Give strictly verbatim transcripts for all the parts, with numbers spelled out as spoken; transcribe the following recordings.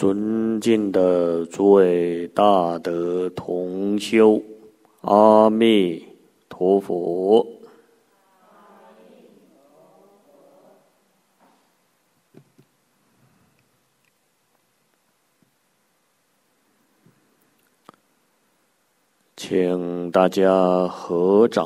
尊敬的诸位大德同修，阿弥陀佛。请大家合掌，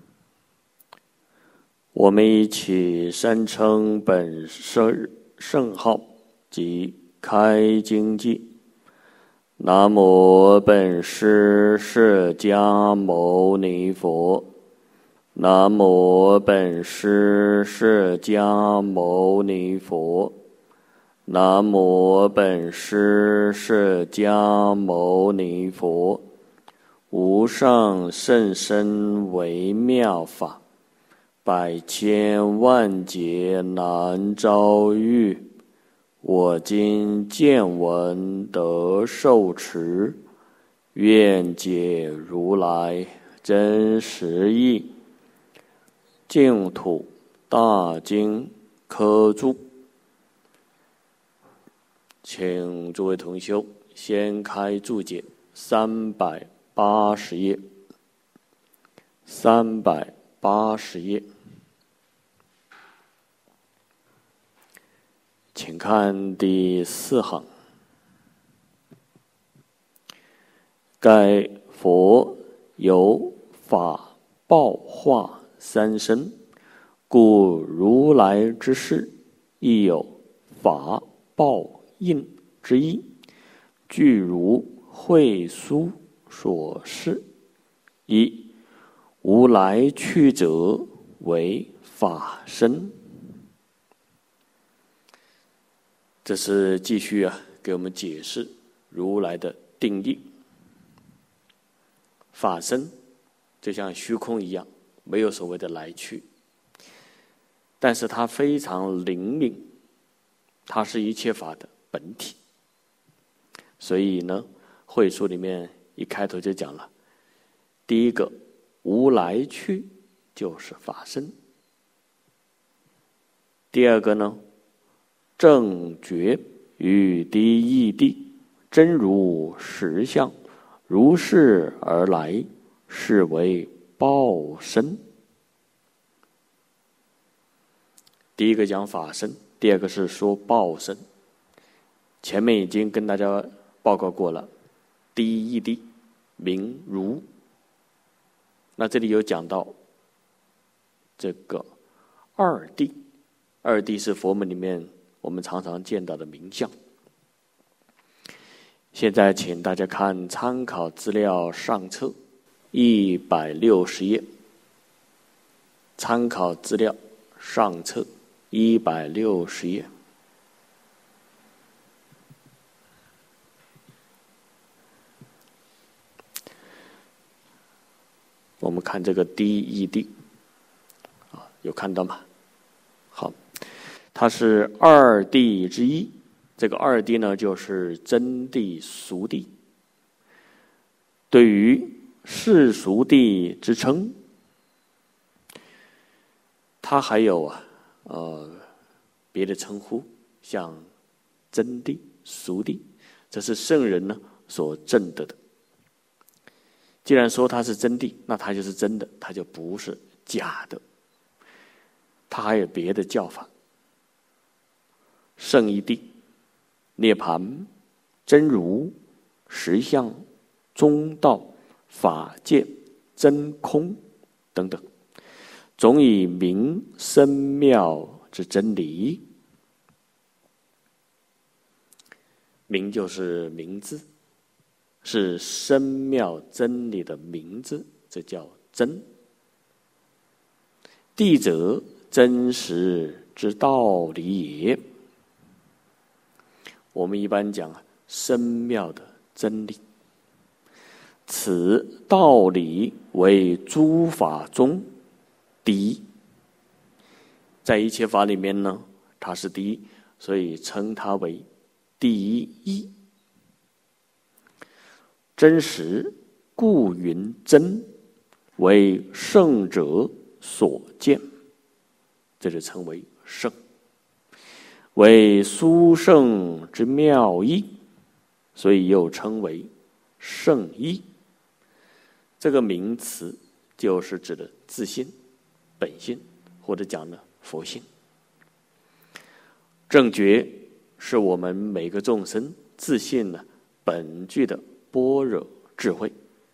我们一起三称本师圣号及开经记。南无本师释迦牟尼佛，南无本师释迦牟尼佛，南无本师释迦牟尼佛。无上甚深微妙法，百千万劫难遭遇。我今见闻得受持，愿解如来真实义。净土大经科注，请诸位同修先开注解三百八十页，三百八十页，请看第四行。盖佛有法报化三身，故如来之事亦有法报应之意。具如慧疏所示：一、无来去者为法身。这是继续啊，给我们解释如来的定义。法身就像虚空一样，没有所谓的来去，但是它非常灵敏，它是一切法的本体。所以呢，慧疏里面一开头就讲了，第一个无来去就是法身。第二个呢，正觉与第一谛，真如实相，如是而来，是为报身。第一个讲法身，第二个是说报身。前面已经跟大家报告过了，第一谛名如。那这里有讲到这个二谛，二谛是佛门里面我们常常见到的名相。现在请大家看参考资料上册一百六十页，参考资料上册一百六十页。我们看这个第一谛，啊，有看到吗？好，它是二谛之一。这个二谛呢，就是真谛、俗谛。对于世俗谛之称，它还有啊，呃，别的称呼，像真谛、俗谛，这是圣人呢所证得的。既然说它是真谛，那它就是真的，它就不是假的。它还有别的叫法，圣一谛、涅槃、真如、实相、中道、法界、真空等等，总以名深妙之真理。名就是名字，是深妙真理的名字，这叫真。谛者，真实之道理也。我们一般讲深妙的真理，此道理为诸法中第一。在一切法里面呢，它是第一，所以称它为第一义。真实故云真，为圣者所见，这就称为圣。为殊胜之妙义， 所以又称为圣意。这个名词就是指的自性、本性，或者讲呢佛性。正觉是我们每个众生自性呢本具的般若智慧。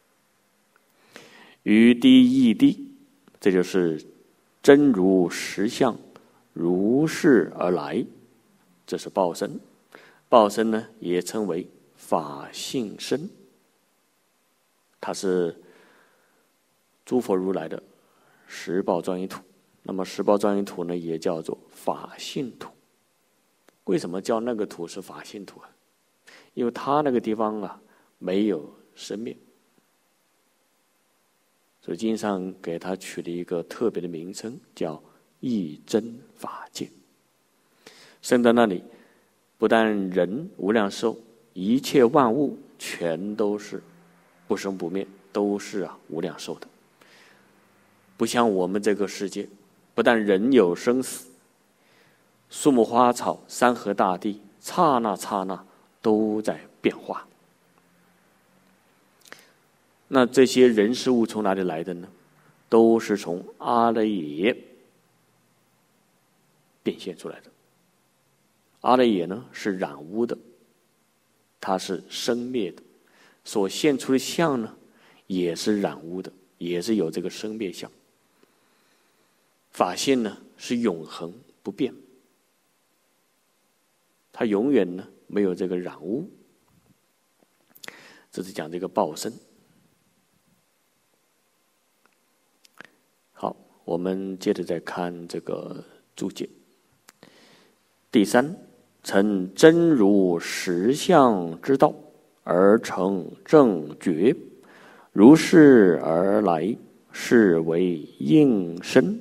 于第一地，这就是真如实相，如是而来，这是报身。报身呢也称为法性身，它是诸佛如来的十报庄严土。那么十报庄严土呢也叫做法性土。为什么叫那个土是法性土啊？因为它那个地方啊没有生灭，所以经上给它取了一个特别的名称，叫一真法界。生在那里，不但人无量寿，一切万物全都是不生不灭，都是啊无量寿的。不像我们这个世界，不但人有生死，树木花草、山河大地，刹那刹那都在变化。那这些人事物从哪里来的呢？都是从阿赖耶变现出来的。阿赖耶呢是染污的，它是生灭的，所现出的相呢也是染污的，也是有这个生灭相。法性呢是永恒不变，它永远呢没有这个染污。这是讲这个报身。好，我们接着再看这个注解。第三，成真如实相之道，而成正觉，如是而来，是为应身。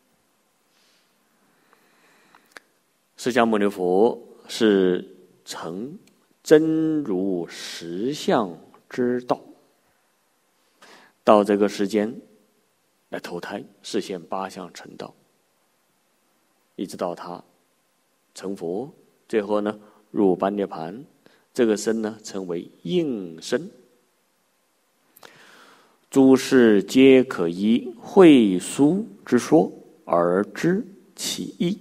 释迦牟尼佛是成真如实相之道，到这个世间来投胎，实现八相成道，一直到他成佛，最后呢入般涅盘，这个身呢称为应身。诸事皆可依会疏之说而知其意。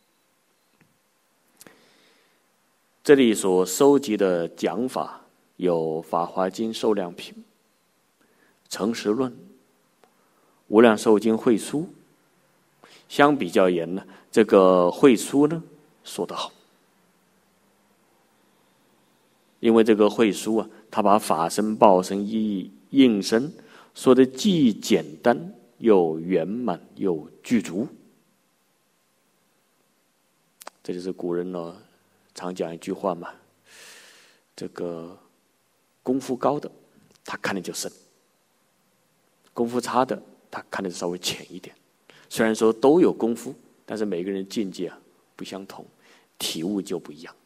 这里所收集的讲法有《法华经·受量品》、《诚实论》、《无量寿经·会疏》。相比较言呢，这个会疏呢说得好，因为这个会疏啊，他把法身、报身、意应身说的既简单又圆满又具足。这就是古人呢常讲一句话嘛，这个功夫高的他看的就深，功夫差的他看的稍微浅一点。虽然说都有功夫，但是每个人境界啊不相同，体悟就不一样。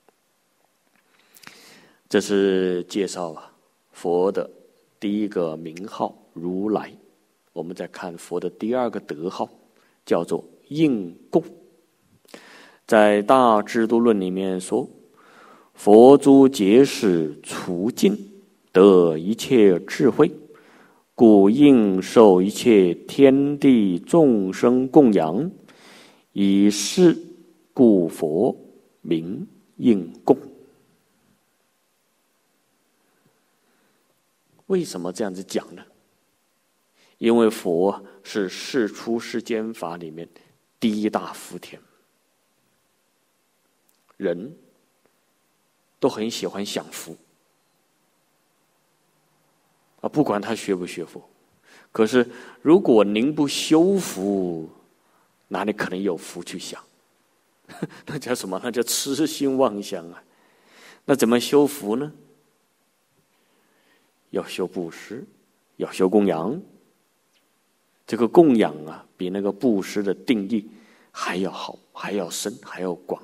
这是介绍啊佛的第一个名号如来。我们再看佛的第二个德号，叫做应供。在《大智度论》里面说，佛诸劫使除尽，得一切智慧，故应受一切天地众生供养，以是故佛名应供。为什么这样子讲呢？因为佛是世出世间法里面第一大福田。人都很喜欢享福啊，不管他学不学佛。可是如果您不修福，哪里可能有福去享？那叫什么？那叫痴心妄想啊！那怎么修福呢？要修布施，要修供养。这个供养啊，比那个布施的定义还要好，还要深，还要广。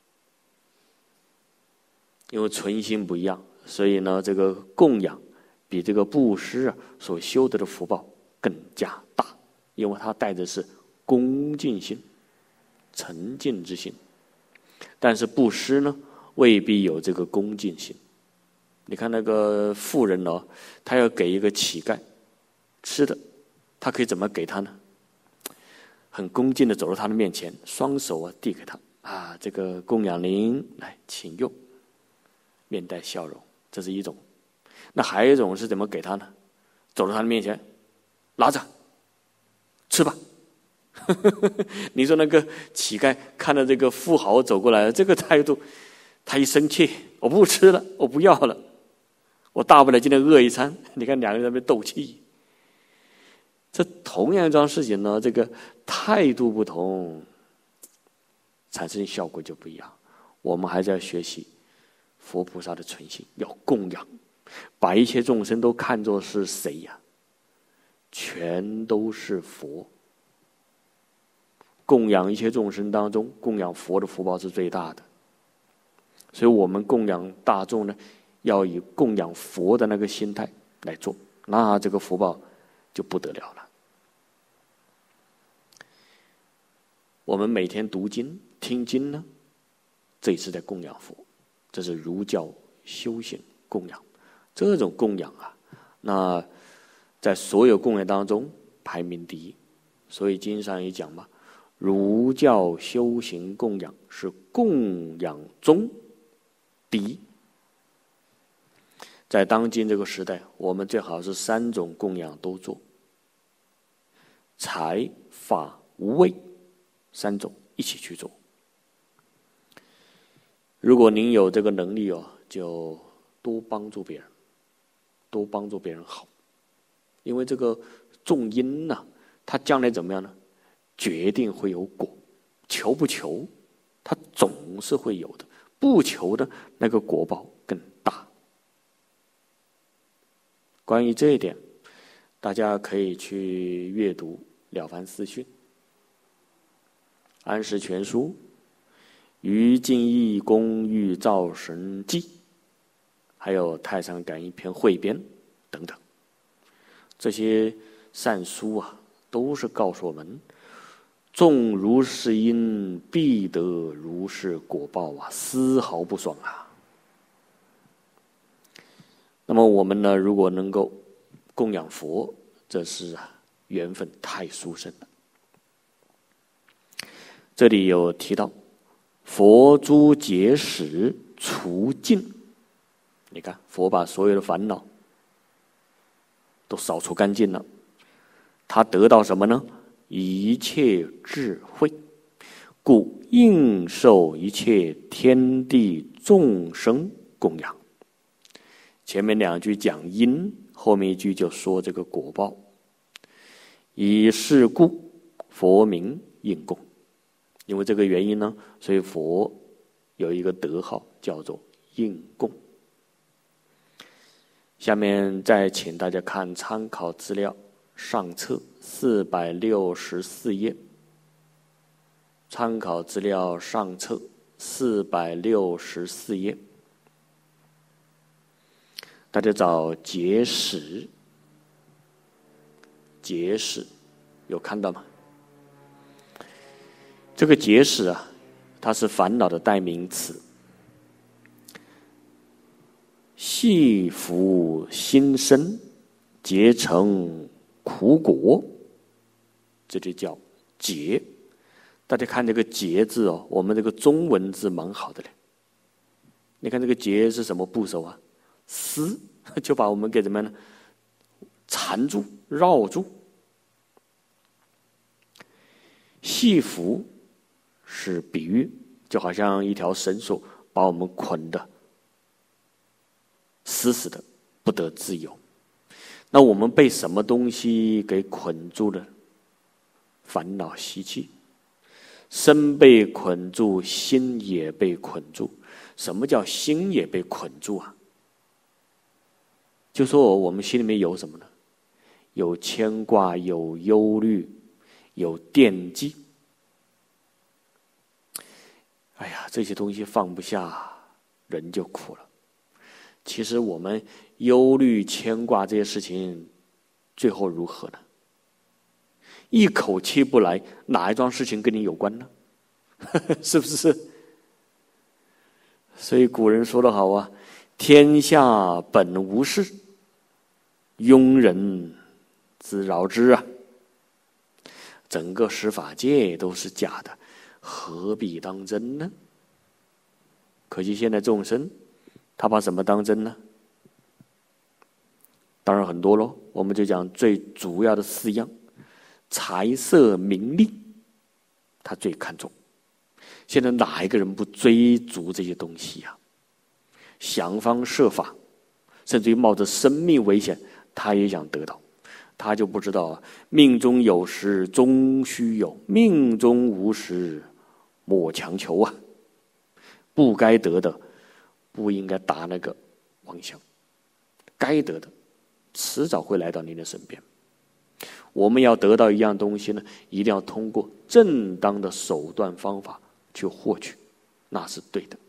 因为存心不一样，所以呢，这个供养比这个布施啊所修得的福报更加大，因为它带的是恭敬心、沉静之心。但是布施呢，未必有这个恭敬心， 你看那个富人哦，他要给一个乞丐吃的，他可以怎么给他呢？很恭敬的走到他的面前，双手啊递给他啊，这个供养您，来请用，面带笑容，这是一种。那还有一种是怎么给他呢？走到他的面前，拿着，吃吧。你说那个乞丐看到这个富豪走过来，这个态度，他一生气，我不吃了，我不要了，我大不了今天饿一餐。你看两个人在那边斗气。这同样一桩事情呢，这个态度不同，产生效果就不一样。我们还是要学习佛菩萨的纯性，要供养，把一切众生都看作是谁呀？全都是佛。供养一切众生当中，供养佛的福报是最大的。所以我们供养大众呢，要以供养佛的那个心态来做，那这个福报就不得了了。我们每天读经听经呢，这也是在供养佛，这是儒教修行供养。这种供养啊，那在所有供养当中排名第一。所以经上也讲嘛，儒教修行供养是供养中第一。在当今这个时代，我们最好是三种供养都做，财法无畏三种一起去做。如果您有这个能力哦，就多帮助别人，多帮助别人好。因为这个种因呢、啊，它将来怎么样呢？决定会有果。求不求，它总是会有的；不求的，那个果报更大。关于这一点，大家可以去阅读《了凡四训》《安世全书》《于敬义公欲造神记》，还有《太上感应篇汇编》等等。这些善书啊，都是告诉我们，种如是因，必得如是果报啊，丝毫不爽啊。那么我们呢，如果能够供养佛，这是啊缘分太殊胜了。这里有提到佛诸结使除尽，你看佛把所有的烦恼都扫除干净了，他得到什么呢？一切智慧，故应受一切天地众生供养。前面两句讲因，后面一句就说这个果报。以是故，佛名应供。因为这个原因呢，所以佛有一个德号叫做应供。下面再请大家看参考资料上册四百六十四页。参考资料上册四百六十四页。大家找结使，结使有看到吗？这个结使啊，它是烦恼的代名词。系福心生，结成苦果，这就叫结。大家看这个结字哦，我们这个中文字蛮好的嘞。你看这个结是什么部首啊？丝，就把我们给怎么样呢？缠住、绕住。系缚是比喻，就好像一条绳索把我们捆的死死的，不得自由。那我们被什么东西给捆住了？烦恼习气，身被捆住，心也被捆住。什么叫心也被捆住啊？就说我们心里面有什么呢？有牵挂，有忧虑，有惦记。哎呀，这些东西放不下，人就苦了。其实我们忧虑、牵挂这些事情，最后如何呢？一口气不来，哪一桩事情跟你有关呢？是不是？所以古人说得好啊， 天下本无事，庸人自扰之啊！整个十法界都是假的，何必当真呢？可惜现在众生，他把什么当真呢？当然很多咯，我们就讲最主要的四样：财色名利，他最看重。现在哪一个人不追逐这些东西呀、啊？想方设法，甚至于冒着生命危险，他也想得到。他就不知道啊，命中有时终须有，命中无时莫强求啊！不该得的，不应该打那个妄想；该得的，迟早会来到您的身边。我们要得到一样东西呢，一定要通过正当的手段方法去获取，那是对的。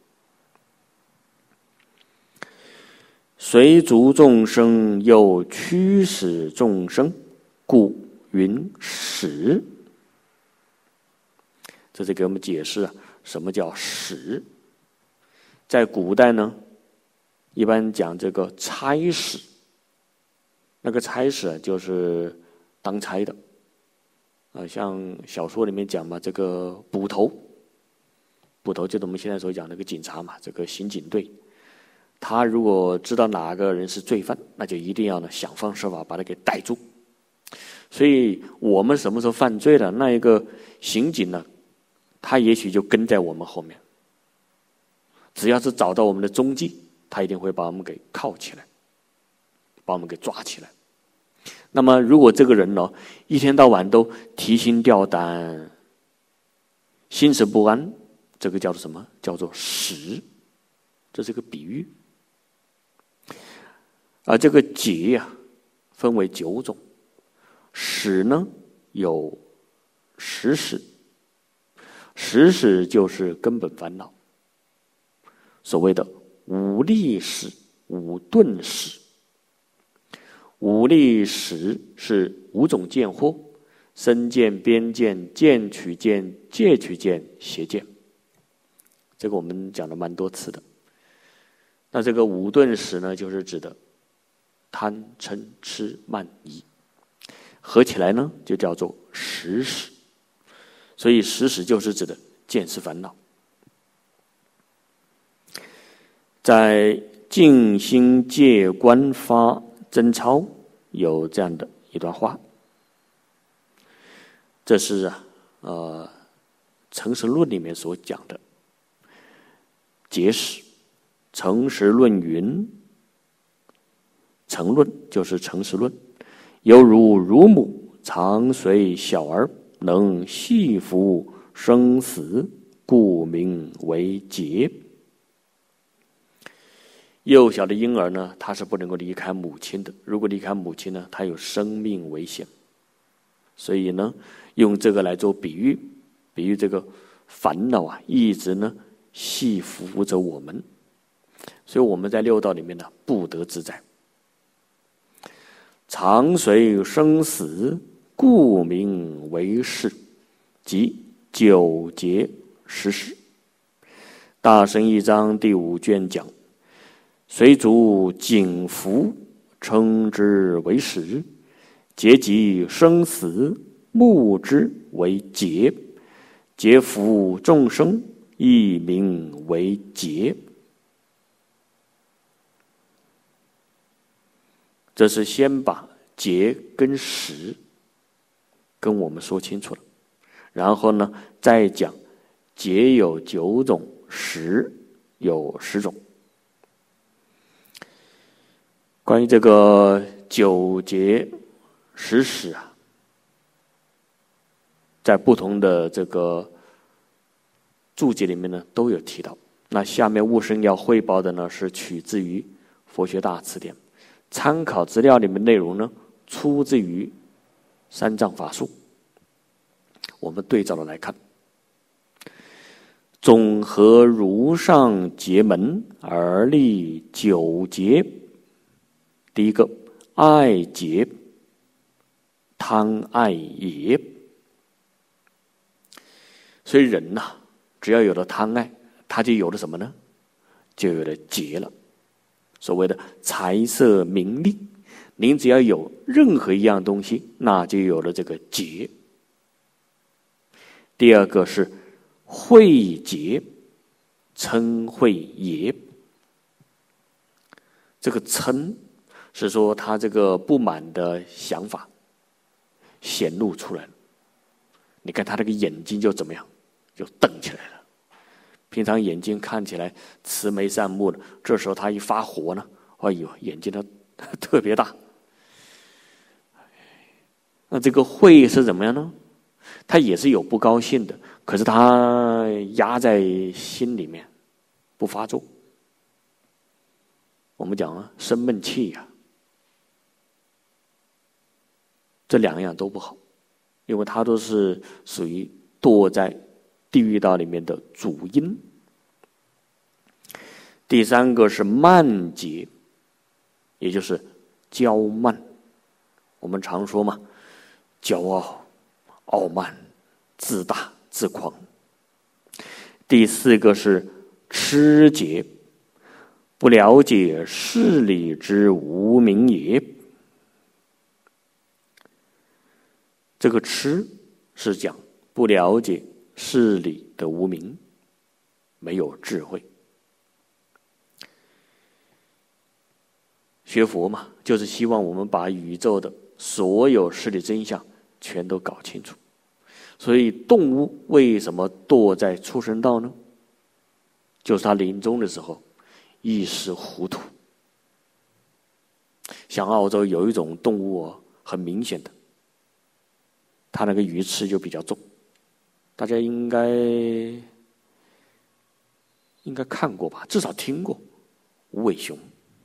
随逐众生，又驱使众生，故云使。这是给我们解释啊，什么叫使？在古代呢，一般讲这个差使。那个差使就是当差的，啊，像小说里面讲嘛，这个捕头，捕头就是我们现在所讲那个警察嘛，这个刑警队。他如果知道哪个人是罪犯，那就一定要呢想方设法把他给逮住。所以我们什么时候犯罪了，那一个刑警呢，他也许就跟在我们后面。只要是找到我们的踪迹，他一定会把我们给铐起来，把我们给抓起来。那么如果这个人呢，一天到晚都提心吊胆、心神不安，这个叫做什么？叫做使。这是个比喻。而这个劫啊，分为九种。使呢有十使，十使就是根本烦恼。所谓的五力使、五钝使。五力使是五种见惑：身见、边见、见取见、戒取见、邪见。这个我们讲了蛮多次的。那这个五钝使呢，就是指的贪嗔痴慢疑，合起来呢就叫做十使。所以十使就是指的见识烦恼。在静心戒观发真钞有这样的一段话，这是啊呃《诚实论》里面所讲的结使。诚实论云：诚论就是诚实论，犹如乳母常随小儿，能细服生死，故名为劫。幼小的婴儿呢，他是不能够离开母亲的。如果离开母亲呢，他有生命危险。所以呢，用这个来做比喻，比喻这个烦恼啊，一直呢系服着我们。所以我们在六道里面呢，不得自在。常随生死，故名为事，即九劫十使。大乘一章第五卷讲：随逐景福，称之为使；劫及生死，目之为劫；劫福众生，亦名为劫。这是先把劫跟使跟我们说清楚了，然后呢，再讲劫有九种，使有十种。关于这个九劫十使啊，在不同的这个注解里面呢都有提到。那下面悟生要汇报的呢，是取自于佛学大辞典。参考资料里面内容呢，出自于三藏法术。我们对照的来看，总合如上劫门而立九劫。第一个，爱劫，贪爱也。所以人呐、啊，只要有了贪爱，他就有了什么呢？就有了劫了。 所谓的财色名利，您只要有任何一样东西，那就有了这个劫。第二个是慧劫，嗔恚也。这个嗔是说他这个不满的想法显露出来了。你看他那个眼睛就怎么样，就瞪起来了。平常眼睛看起来慈眉善目的，这时候他一发火呢，哎呦，眼睛都特别大。那这个恚是怎么样呢？他也是有不高兴的，可是他压在心里面，不发作。我们讲啊，生闷气呀、啊，这两样都不好，因为它都是属于堕在地狱道里面的主因。第三个是慢劫，也就是骄慢。我们常说嘛，骄傲、傲慢、自大、自狂。第四个是痴劫，不了解事理之无明也。这个痴是讲不了解事理的无明，没有智慧。学佛嘛，就是希望我们把宇宙的所有事理真相全都搞清楚。所以动物为什么堕在畜生道呢？就是他临终的时候一时糊涂。像澳洲有一种动物哦，很明显的，它那个鱼刺就比较重，大家应该应该看过吧，至少听过无尾熊。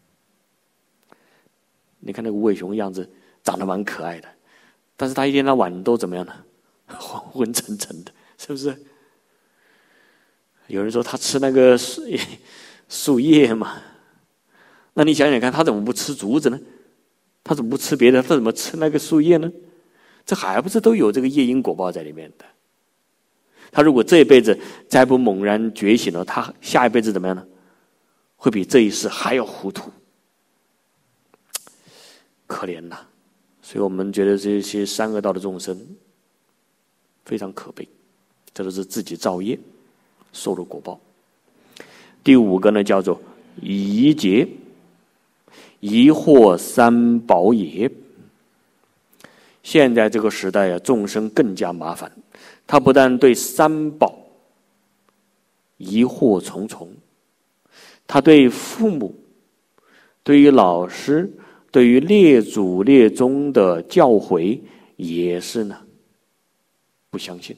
你看那个无尾熊样子长得蛮可爱的，但是它一天到晚都怎么样呢？昏昏沉沉的，是不是？有人说他吃那个树叶树叶嘛，那你想想看，他怎么不吃竹子呢？他怎么不吃别的？他怎么吃那个树叶呢？这还不是都有这个业因果报在里面的？他如果这一辈子再不猛然觉醒了，他下一辈子怎么样呢？会比这一世还要糊涂，可怜呐！所以我们觉得这些三恶道的众生非常可悲，这都是自己造业受了果报。第五个呢，叫做疑劫，疑惑三宝也。现在这个时代啊，众生更加麻烦，他不但对三宝疑惑重重，他对父母、对于老师、对于列祖列宗的教诲也是呢不相信。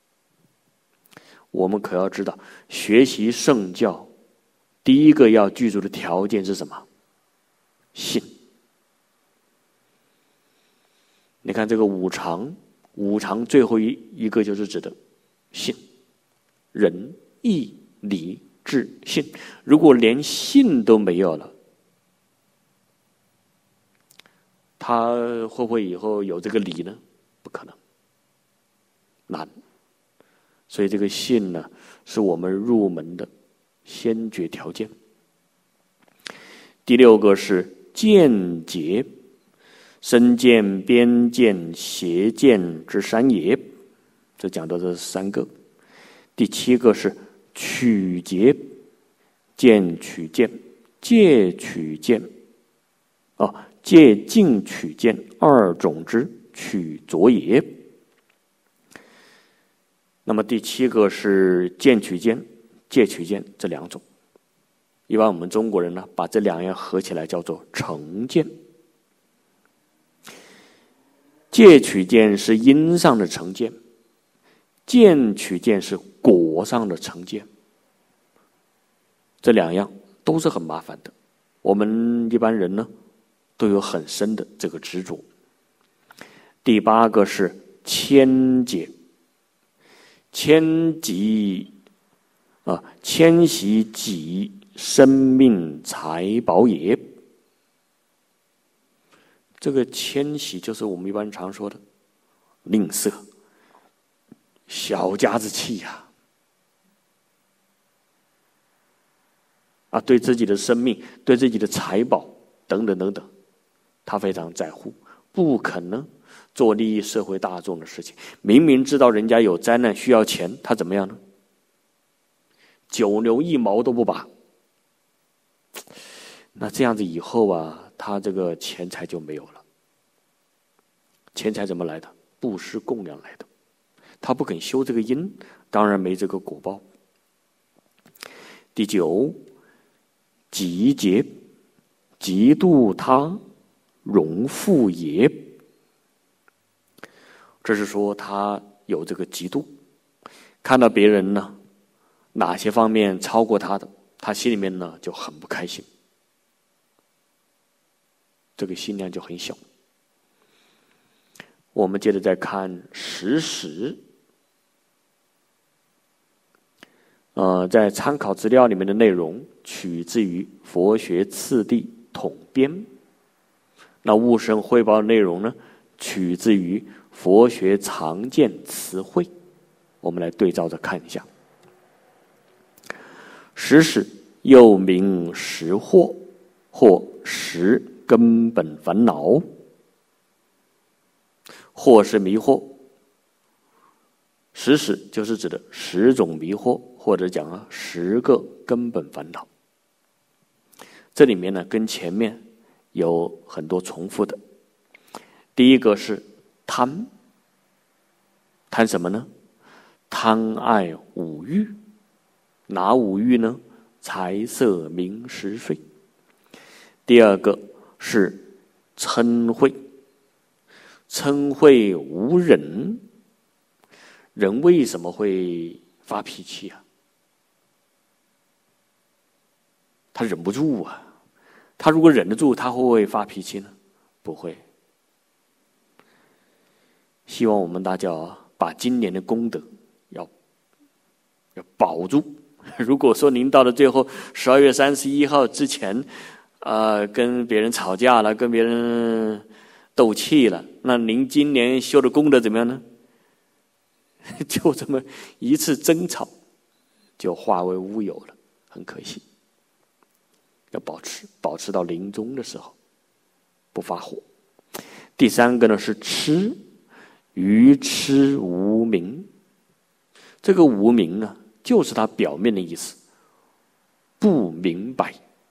我们可要知道，学习圣教第一个要具足的条件是什么？信。你看这个五常，五常最后一一个就是指的信，仁义礼智信。如果连信都没有了，他会不会以后有这个礼呢？不可能，难。所以这个信呢，是我们入门的先决条件。第六个是见解，身见、边见、邪见之三也。这讲到这三个。第七个是取结，见取见，戒取见，哦，戒禁取见二种之取着也。那么第七个是见取见、戒取见这两种。一般我们中国人呢，把这两样合起来叫做成见。戒取见是因上的成见，见取见是果上的成见。这两样都是很麻烦的，我们一般人呢都有很深的这个执着。第八个是迁解，迁及啊，迁徙己生命财宝也。这个迁徙就是我们一般常说的吝啬、小家子气呀、啊。 啊，对自己的生命、对自己的财宝等等等等，他非常在乎，不可能做利益社会大众的事情。明明知道人家有灾难需要钱，他怎么样呢？九牛一毛都不拔。那这样子以后啊，他这个钱财就没有了。钱财怎么来的？布施供养来的。他不肯修这个因，当然没这个果报。第九，己节，嫉妒他，荣富也。这是说他有这个嫉妒，看到别人呢哪些方面超过他的，他心里面呢就很不开心，这个心量就很小。我们接着再看十时，呃，在参考资料里面的内容取自于《佛学次第统编》，那悟生汇报的内容呢，取自于《佛学常见词汇》。我们来对照着看一下。十时又名十惑，或十根本烦恼。惑是迷惑，十时就是指的十种迷惑，或者讲啊十个根本烦恼。这里面呢跟前面有很多重复的。第一个是贪，贪什么呢？贪爱五欲。哪五欲呢？财色名食睡。第二个是嗔恚，嗔恚无忍。人为什么会发脾气啊？他忍不住啊。他如果忍得住，他会不会发脾气呢？不会。希望我们大家把今年的功德要要保住。如果说您到了最后十二月三十一号之前，呃，跟别人吵架了，跟别人斗气了，那您今年修的功德怎么样呢？就这么一次争吵，就化为乌有了，很可惜。要保持，保持到临终的时候不发火。第三个呢是痴，愚痴无明。这个无明呢，就是它表面的意思，不明白。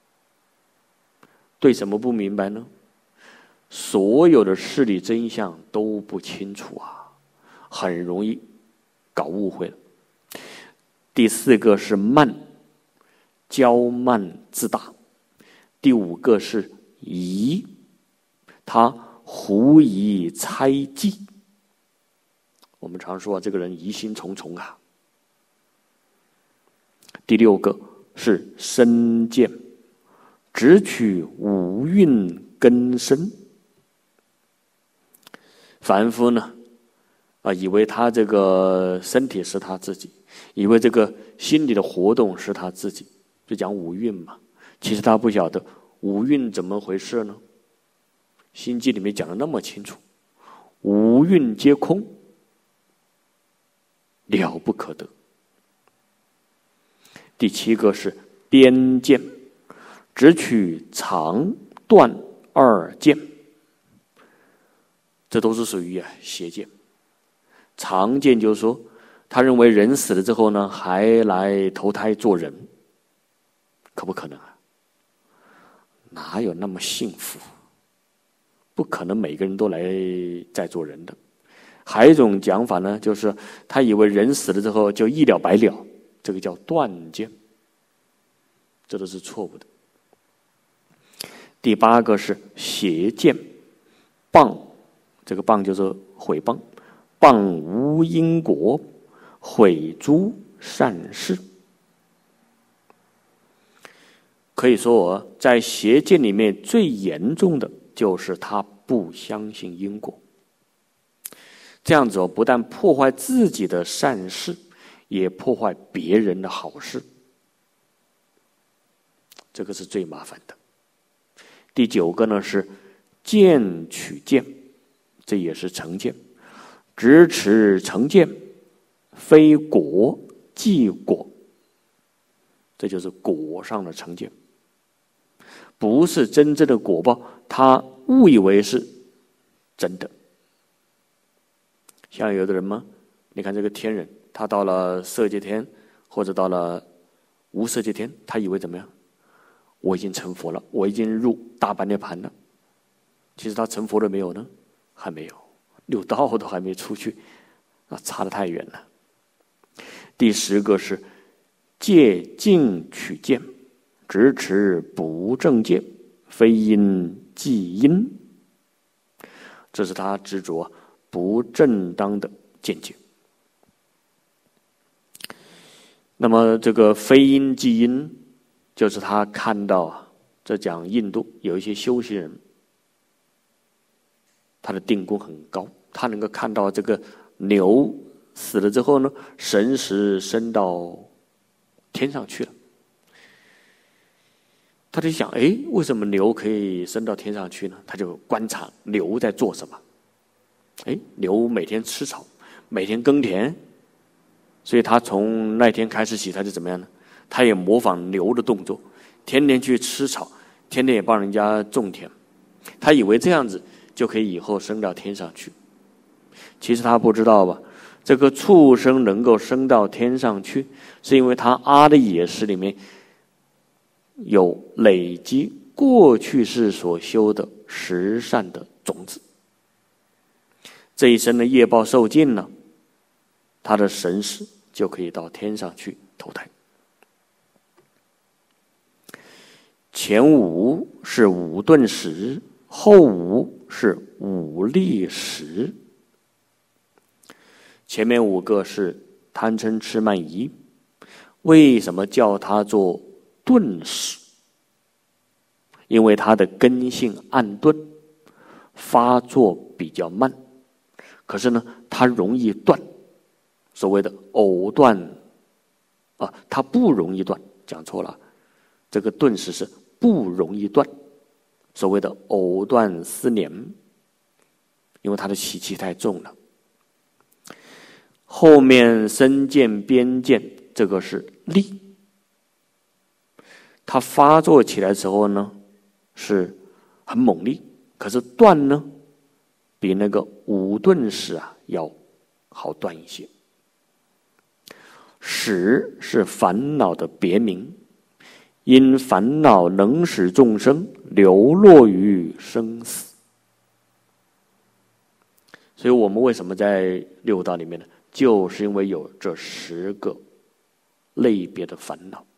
对什么不明白呢？所有的事理真相都不清楚啊，很容易搞误会了。第四个是慢，骄慢自大。第五个是疑，他狐疑猜忌。我们常说、啊、这个人疑心重重啊。第六个是身见，只取五蕴根身。凡夫呢，啊，以为他这个身体是他自己，以为这个心理的活动是他自己，就讲五蕴嘛。其实他不晓得五蕴怎么回事呢？心经里面讲的那么清楚，五蕴皆空，了不可得。第七个是边见，只取长短二见。这都是属于啊邪见。常见就是说，他认为人死了之后呢，还来投胎做人，可不可能啊？哪有那么幸福？不可能每个人都来再做人的。还有一种讲法呢，就是他以为人死了之后就一了百了，这个叫断见，这都是错误的。第八个是邪见，谤，这个谤就是毁谤，谤无因果，毁诸善事。可以说，在邪见里面最严重的就是他不相信因果。这样子哦，不但破坏自己的善事，也破坏别人的好事，这个是最麻烦的。第九个呢是见取见，这也是成见，只持成见，非果即果。 这就是果上的成见，不是真正的果报，他误以为是真的。像有的人吗？你看这个天人，他到了色界天或者到了无色界天，他以为怎么样？我已经成佛了，我已经入大般涅槃了。其实他成佛了没有呢？还没有，六道都还没出去，那差得太远了。第十个是戒禁取见，执持不正戒，非因即因。这是他执着不正当的见解。那么这个非因即因，就是他看到啊，这讲印度有一些修行人，他的定功很高，他能够看到这个牛死了之后呢，神识升到天上去了。他就想，哎，为什么牛可以升到天上去呢？他就观察牛在做什么。哎，牛每天吃草，每天耕田，所以他从那天开始起，他就怎么样呢？他也模仿牛的动作，天天去吃草，天天也帮人家种田。他以为这样子就可以以后升到天上去。其实他不知道吧，这个畜生能够升到天上去，是因为他阿的野识里面有累积过去世所修的十善的种子。这一生的业报受尽了，他的神识就可以到天上去投胎。前五是五顿识，后五是五力识。前面五个是贪嗔痴慢疑，为什么叫它做顿识？因为它的根性暗钝，发作比较慢，可是呢，它容易断。所谓的藕断啊，它不容易断，讲错了。这个顿识是不容易断，所谓的藕断丝连，因为它的习气太重了。后面身见边见，这个是力，它发作起来的时候呢，是很猛烈，可是断呢，比那个五顿识啊要好断一些。识是烦恼的别名，因烦恼能使众生流落于生死。所以我们为什么在六道里面呢？就是因为有这十个类别的烦恼。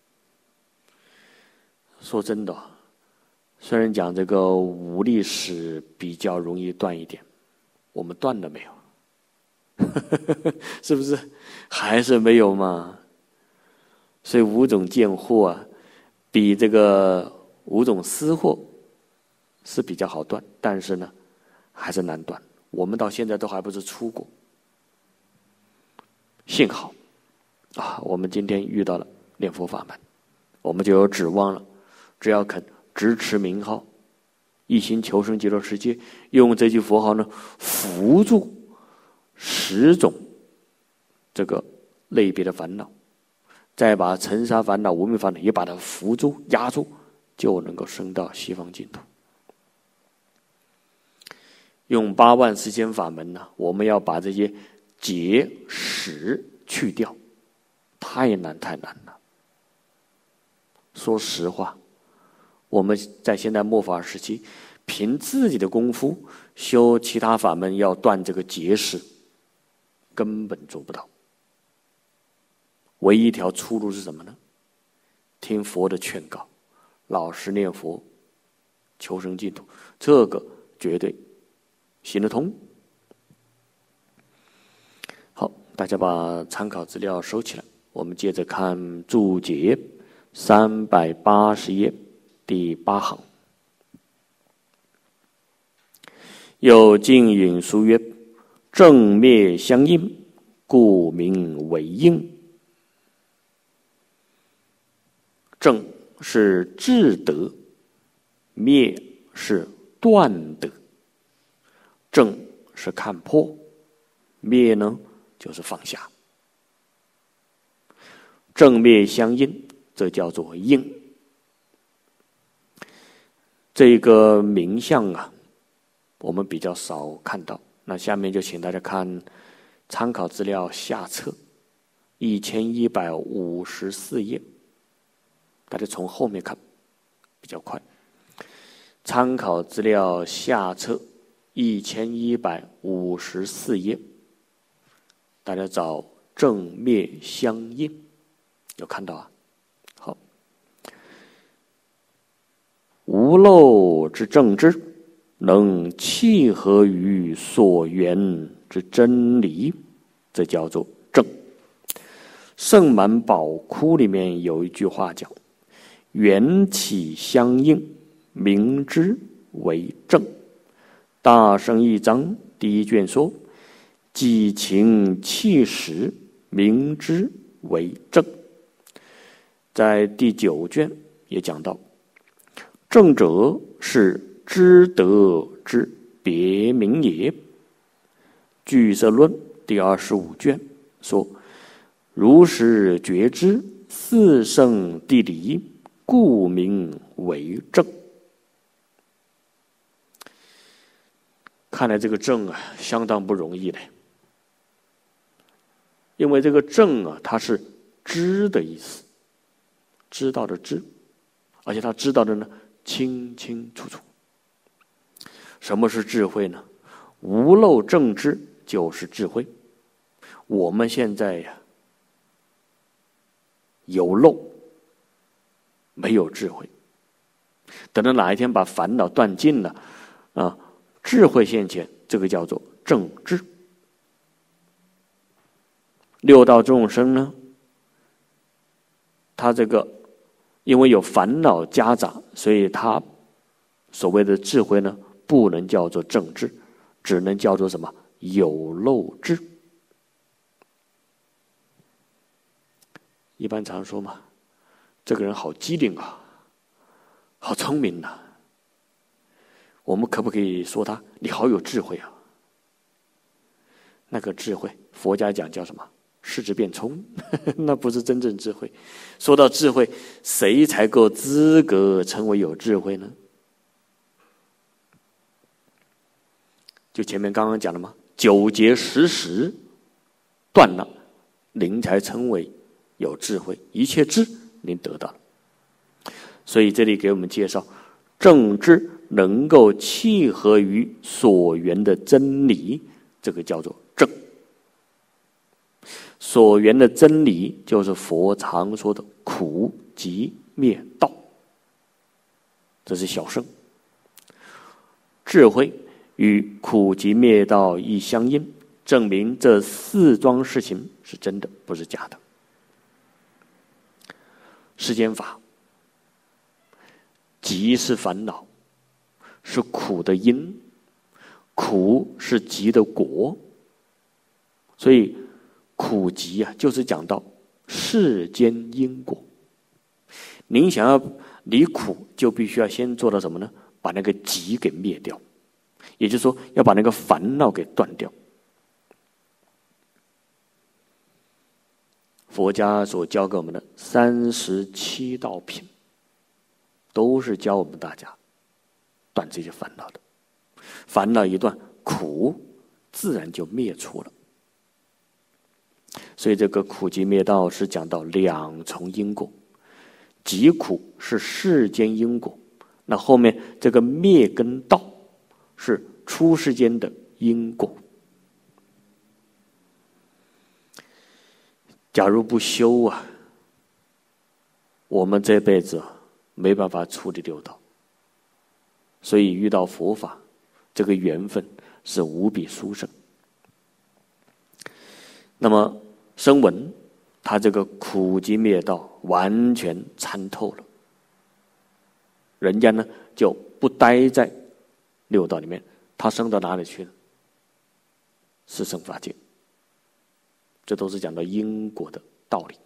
说真的，虽然讲这个五力识比较容易断一点，我们断了没有？是不是？还是没有嘛？所以五种见惑啊，比这个五种思惑是比较好断，但是呢，还是难断。我们到现在都还不是出过。幸好啊，我们今天遇到了念佛法门，我们就有指望了。只要肯执持名号，一心求生极乐世界，用这句佛号呢，扶住十种这个类别的烦恼，再把尘沙烦恼、无明烦恼也把它扶住、压住，就能够升到西方净土。用八万四千法门呢，我们要把这些结识去掉，太难太难了。说实话，我们在现在末法时期，凭自己的功夫修其他法门，要断这个结识，根本做不到。唯一一条出路是什么呢？听佛的劝告，老实念佛，求生净土，这个绝对行得通。好，大家把参考资料收起来，我们接着看注解三百八十页第八行。有经引书曰：正灭相应，故名为应。正是智德，灭是断德。正是看破，灭呢就是放下。正灭相应， 这叫做应。这个名相啊，我们比较少看到。那下面就请大家看参考资料下册一千一百五十四页，大家从后面看比较快。参考资料下册一千一百五十四页，大家找正灭相应，有看到啊？好，无漏之正知，能契合于所缘之真理，这叫做正。圣满宝窟里面有一句话讲：缘起相应，明之为正。大圣一章第一卷说：即情契实，明之为正。在第九卷也讲到，正者是知德之别名也。俱舍论第二十五卷说：如是觉知，四圣谛理，故名为正。看来这个正啊，相当不容易嘞。因为这个正啊，它是知的意思，知道的知，而且他知道的呢，清清楚楚。什么是智慧呢？无漏正知就是智慧。我们现在呀，有漏，没有智慧。等到哪一天把烦恼断尽了，啊，智慧现前，这个叫做正知。六道众生呢，他这个因为有烦恼夹杂，所以他所谓的智慧呢，不能叫做正知，只能叫做什么？有漏智。一般常说嘛，这个人好机灵啊，好聪明啊。我们可不可以说他，你好有智慧啊？那个智慧，佛家讲叫什么？视之变聪，那不是真正智慧。说到智慧，谁才够资格称为有智慧呢？就前面刚刚讲了嘛，九劫十时断了，您才称为有智慧，一切智您得到了。所以这里给我们介绍，正知能够契合于所缘的真理，这个叫做正。所缘的真理就是佛常说的苦集灭道，这是小圣。智慧与苦集灭道亦相应，证明这四桩事情是真的，不是假的。世间法，集是烦恼，是苦的因，苦是集的果，所以苦集啊，就是讲到世间因果。您想要离苦，就必须要先做到什么呢？把那个集给灭掉，也就是说，要把那个烦恼给断掉。佛家所教给我们的三十七道品，都是教我们大家断这些烦恼的。烦恼一断，苦自然就灭除了。所以这个苦集灭道是讲到两重因果，集苦是世间因果，那后面这个灭跟道是出世间的因果。假如不修啊，我们这辈子没办法处理六道，所以遇到佛法，这个缘分是无比殊胜。那么声闻，他这个苦集灭道完全参透了，人家呢就不待在六道里面，他升到哪里去了？四圣法界。这都是讲到因果的道理。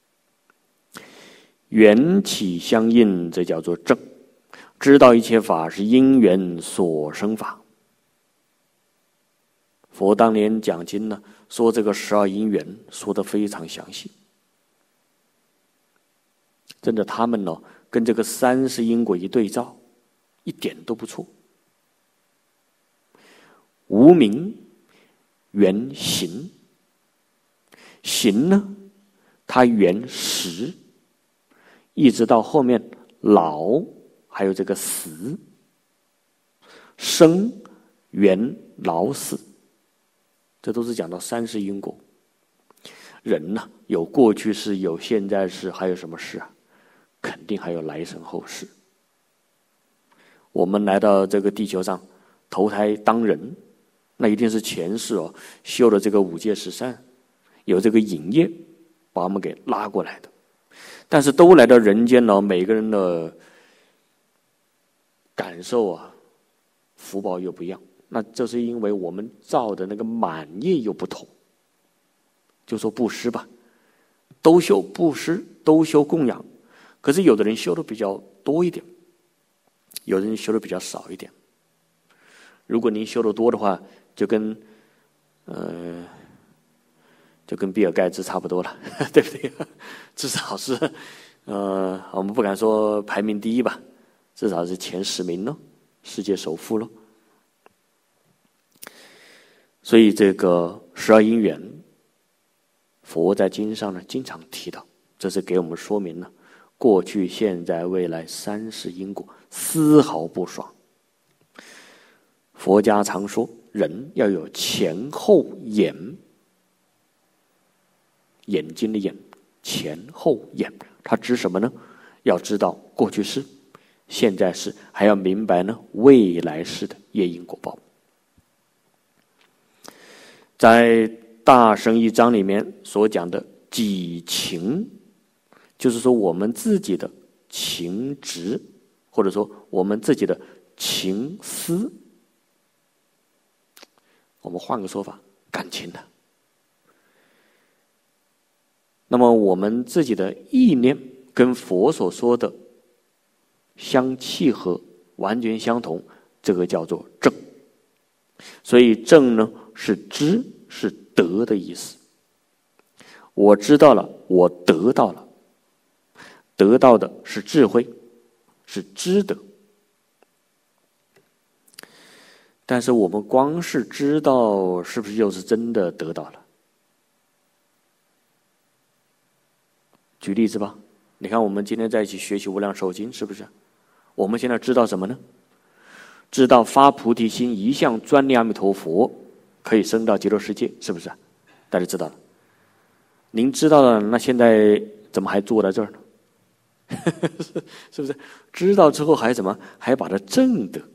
缘起相应，这叫做正。知道一切法是因缘所生法。佛当年讲经呢，说这个十二因缘说得非常详细。 真的，他们呢跟这个三世因果一对照，一点都不错。无明缘行，行呢，它缘时，一直到后面老，还有这个死，生缘老死，这都是讲到三世因果。人呢，有过去世，有现在世，还有什么世啊？肯定还有来生后世。我们来到这个地球上投胎当人，那一定是前世哦修了这个五戒十善，有这个引业把我们给拉过来的。但是都来到人间呢，每个人的感受啊福报又不一样，那这是因为我们造的那个满业又不同。就说布施吧，都修布施，都修供养，可是有的人修的比较多一点，有的人修的比较少一点。如果您修的多的话，就跟呃就跟比尔盖茨差不多了，对不对？至少是呃我们不敢说排名第一吧，至少是前十名咯，世界首富咯。所以这个十二因缘，佛在经上呢经常提到，这是给我们说明了过去、现在、未来三世因果丝毫不爽。佛家常说，人要有前后眼，眼睛的眼，前后眼，它指什么呢？要知道过去世、现在世，还要明白呢未来世的业因果报。在大乘一章里面所讲的己情，就是说我们自己的情执，或者说我们自己的情思，我们换个说法，感情的。那么我们自己的意念跟佛所说的相契合，完全相同，这个叫做正。所以正呢是知，是得的意思。我知道了，我得到了，得到的是智慧，是知得。但是我们光是知道，是不是又是真的得到了？举例子吧，你看我们今天在一起学习无量寿经，是不是？我们现在知道什么呢？知道发菩提心，一向专念阿弥陀佛，可以升到极乐世界，是不是？大家知道了。您知道了，那现在怎么还坐在这儿呢？是不是？知道之后还怎么？还把它证得。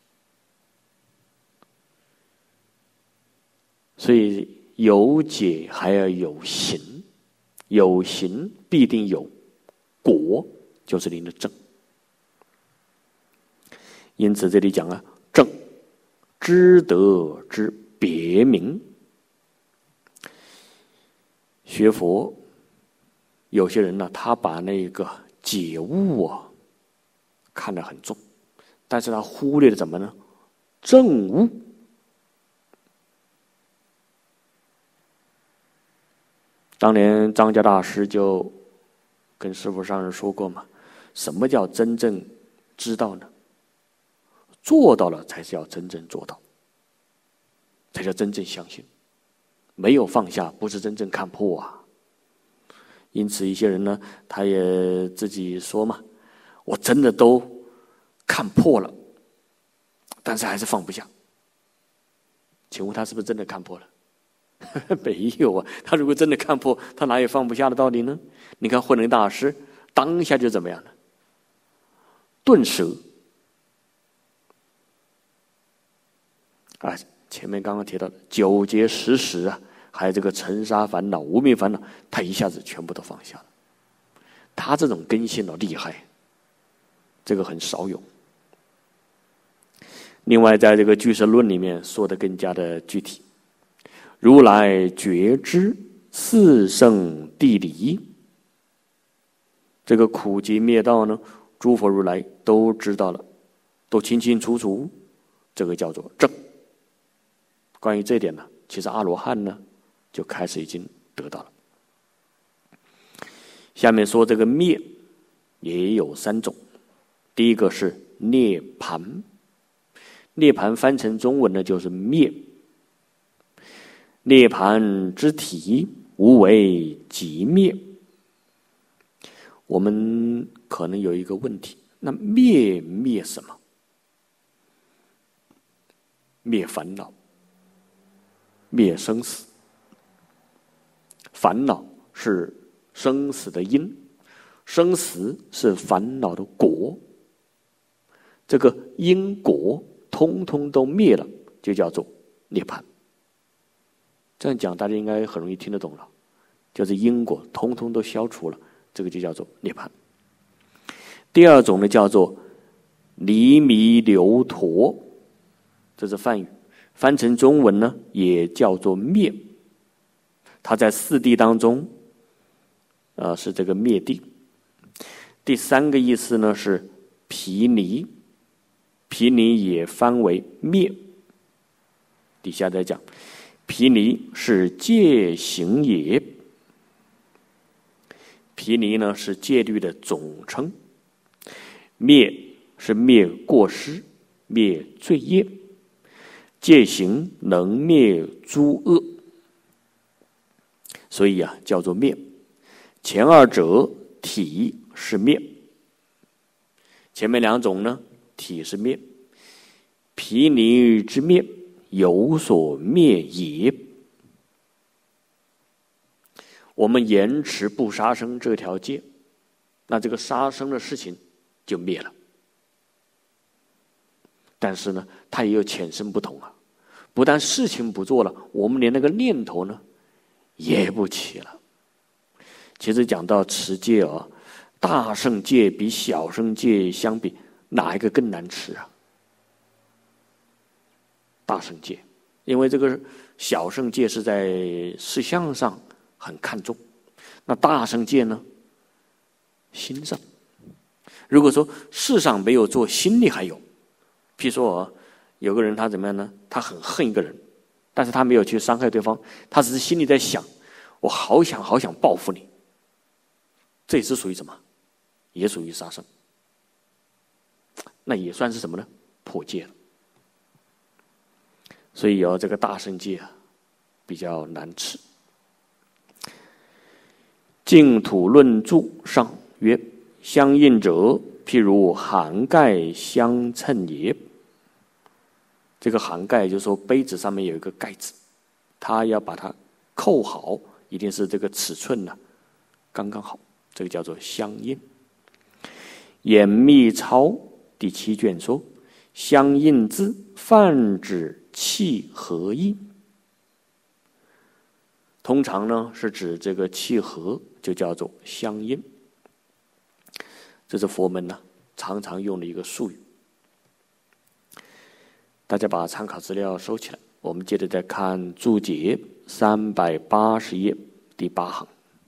所以有解还要有行，有行必定有果，就是您的正。因此这里讲啊，正知得之别名。学佛有些人呢，他把那个解悟啊看得很重，但是他忽略了什么呢？正悟。当年张家大师就跟师父上人说过嘛，什么叫真正知道呢？做到了才是要真正做到，才叫真正相信。没有放下，不是真正看破啊。因此一些人呢，他也自己说嘛，我真的都看破了，但是还是放不下。请问他是不是真的看破了？没有啊，他如果真的看破，他哪有放不下的道理呢？你看慧能大师当下就怎么样呢？顿舍啊，前面刚刚提到的九劫十时啊，还有这个尘沙烦恼、无明烦恼，他一下子全部都放下了。他这种根性哦厉害，这个很少有。另外，在这个俱舍论里面说的更加的具体，如来觉知四圣谛理，这个苦集灭道呢，诸佛如来都知道了，都清清楚楚，这个叫做正。关于这一点呢，其实阿罗汉呢就开始已经得到了。下面说这个灭， 也有三种。第一个是涅槃，涅槃翻成中文呢就是灭。涅槃之体，无为即灭。我们可能有一个问题，那灭灭什么？灭烦恼，灭生死。烦恼是生死的因，生死是烦恼的果。这个因果通通都灭了，就叫做涅槃。这样讲大家应该很容易听得懂了，就是因果通通都消除了，这个就叫做涅槃。第二种呢叫做离弥流陀，这是梵语，翻成中文呢也叫做灭。它在四谛当中，呃是这个灭谛。第三个意思呢是毗尼，毗尼也翻为灭。底下再讲，毗尼是戒行也。毗尼呢是戒律的总称，灭是灭过失，灭罪业，戒行能灭诸恶，所以啊叫做灭。前二者体是灭，前面两种呢体是灭，毗尼之灭有所灭也。我们严持不杀生这条戒，那这个杀生的事情就灭了。但是呢它也有浅深不同啊，不但事情不做了，我们连那个念头呢也不起了。其实讲到持戒啊，大乘戒比小乘戒相比，哪一个更难持啊？大乘戒，因为这个小乘戒是在事项上很看重，那大乘戒呢，心上。如果说事上没有做，心里还有，譬如说、啊、有个人他怎么样呢？他很恨一个人，但是他没有去伤害对方，他只是心里在想，我好想好想报复你。这也是属于什么？也属于杀生。那也算是什么呢？破戒了。所以有、哦、这个大乘戒啊，比较难持。净土论注上曰：相应者，譬如涵盖相称也。这个涵盖就是说杯子上面有一个盖子，它要把它扣好，一定是这个尺寸呢、啊、刚刚好，这个叫做相应。演密钞第七卷说，相应字泛指气合一，通常呢是指这个气合，就叫做相应。这是佛门呢常常用的一个术语。大家把参考资料收起来，我们接着再看注解三百八十页第八行。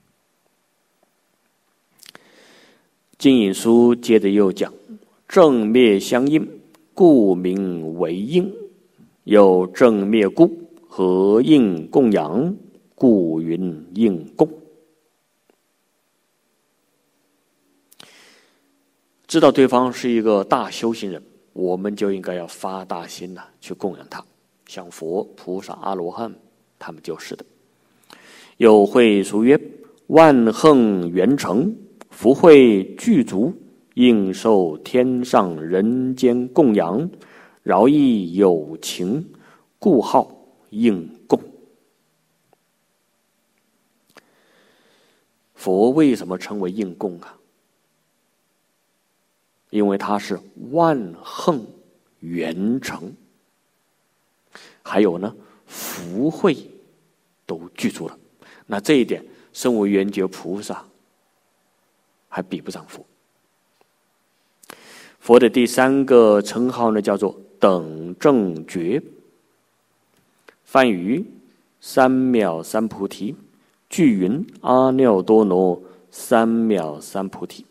经引书接着又讲，正灭相应，故名为应；有正灭故，合应供养，故云应供。知道对方是一个大修行人，我们就应该要发大心呐、啊，去供养他。像佛、菩萨、阿罗汉，他们就是的。有会俗曰：万恒圆成，福慧具足，应受天上人间供养，饶益有情，故号应供。佛为什么称为应供啊？因为它是万恒圆成，还有呢福慧都具足了。那这一点身为圆觉菩萨还比不上佛。佛的第三个称号呢叫做等正觉，梵语三藐三菩提，句云阿耨多罗三藐三菩提。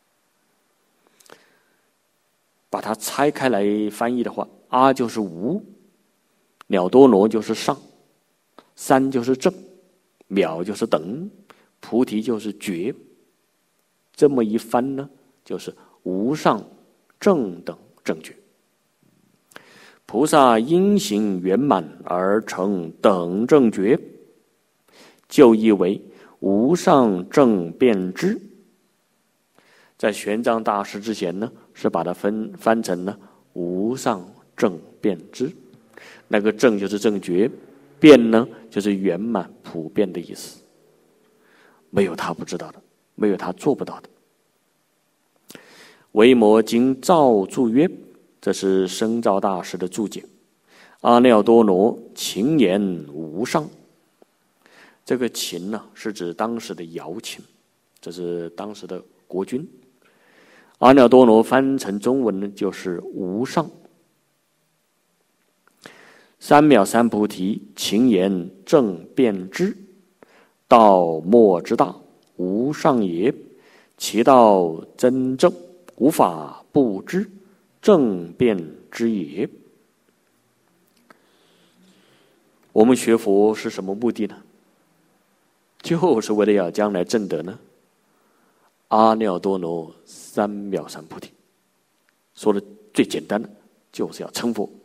把它拆开来翻译的话，阿就是无，耨多罗就是上，三就是正，渺就是等，菩提就是觉。这么一翻呢， 就是无上正等正觉。菩萨因行圆满而成等正觉，就译为无上正遍知。在玄奘大师之前呢，是把它分翻成了无上正遍知。那个正就是正觉，遍呢就是圆满普遍的意思。没有他不知道的，没有他做不到的。维摩经造注曰，这是深造大师的注解。阿耨多罗秦言无上，这个秦呢是指当时的姚秦，这是当时的国君。阿耨多罗翻成中文呢就是无上。三藐三菩提，勤言正遍知，道莫之大，无上也。其道真正，无法不知，正遍知也。我们学佛是什么目的呢？就是为了要将来证得呢阿耨多罗三藐三菩提。说的最简单的，就是要成佛。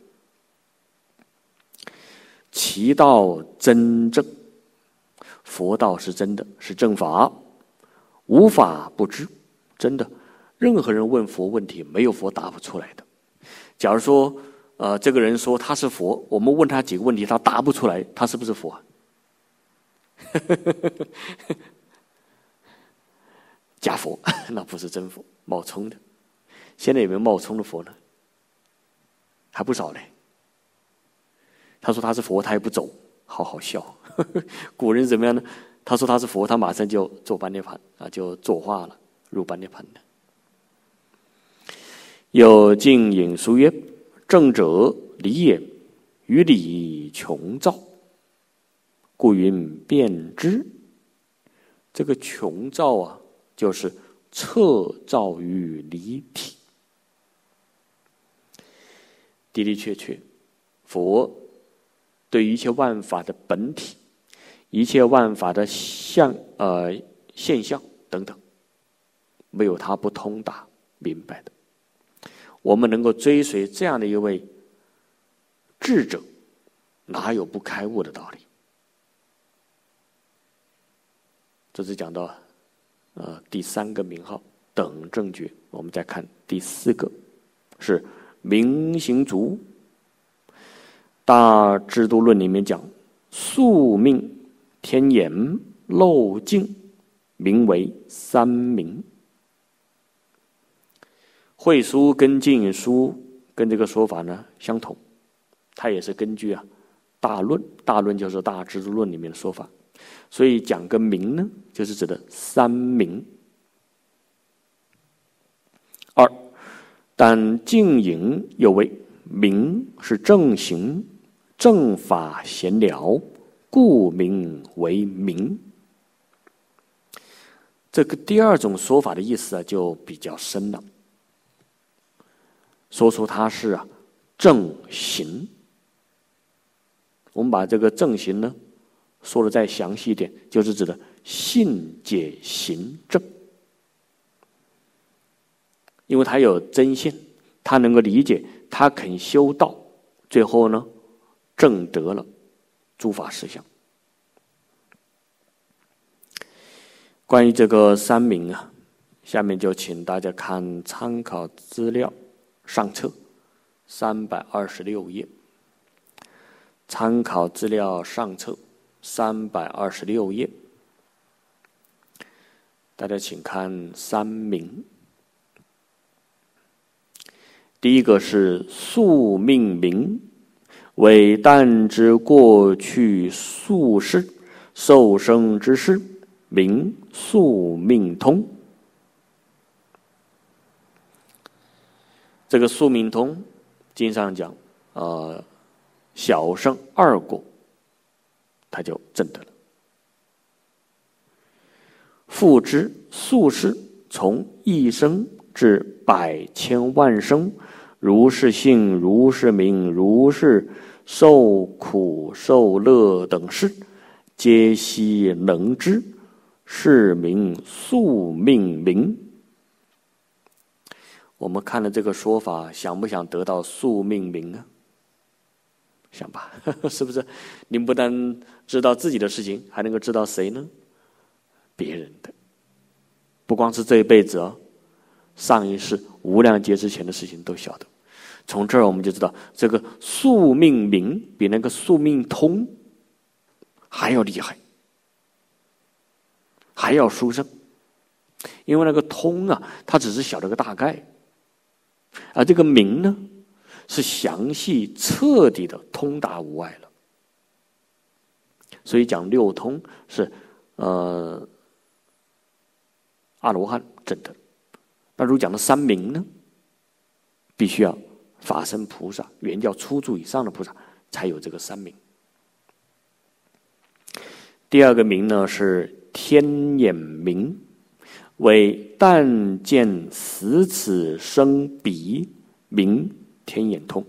其道真正，佛道是真的，是正法，无法不知。真的，任何人问佛问题，没有佛答不出来的。假如说呃，这个人说他是佛，我们问他几个问题，他答不出来，他是不是佛？假佛，那不是真佛，冒充的。现在有没有冒充的佛呢？还不少嘞。他说他是佛，他也不走，好好笑。古人怎么样呢？他说他是佛，他马上就坐般涅槃啊，就坐化了，入般涅槃的。有净引书曰：正者理也，于理穷造，故云遍知。这个穷造啊，就是彻照于离体。的的确确，佛对一切万法的本体，一切万法的相呃现象等等，没有他不通达明白的。我们能够追随这样的一位智者，哪有不开悟的道理？这是讲到呃第三个名号等正觉。我们再看第四个，是明行足。大智度论里面讲，宿命天眼漏尽，名为三明。慧疏跟净引书跟这个说法呢相同，它也是根据啊大论，大论就是大智度论里面的说法，所以讲个明呢，就是指的三明。二，但净引有为，明是正行正法闲聊，故名为明。这个第二种说法的意思啊就比较深了，说出它是啊正行。我们把这个正行呢说的再详细一点，就是指的信解行正。因为他有真信，他能够理解，他肯修道，最后呢证得了诸法实相。关于这个三明啊，下面就请大家看参考资料上册三百二十六页。参考资料上册三百二十六页，大家请看三明。第一个是宿命明，为旦之过去宿世受生之事，名宿命通。这个宿命通经上讲呃小圣二果他就证得了。复之宿世，从一生至百千万生，如是性，如是名，如是受苦受乐等事，皆悉能知，是名宿命明。 我们看了这个说法，想不想得到宿命明啊？想吧，是不是？您不但知道自己的事情，还能够知道谁呢？别人的。不光是这一辈子哦，上一世无量劫之前的事情都晓得。从这儿我们就知道，这个宿命明比那个宿命通还要厉害，还要殊胜。因为那个通啊，它只是晓得个大概，而这个明呢，是详细彻底的通达无碍了。所以讲六通是呃阿罗汉证的。那如果讲的三明呢，必须要法身菩萨、原教初住以上的菩萨才有这个三明。第二个明呢是天眼明，为但见死此生彼，明天眼通。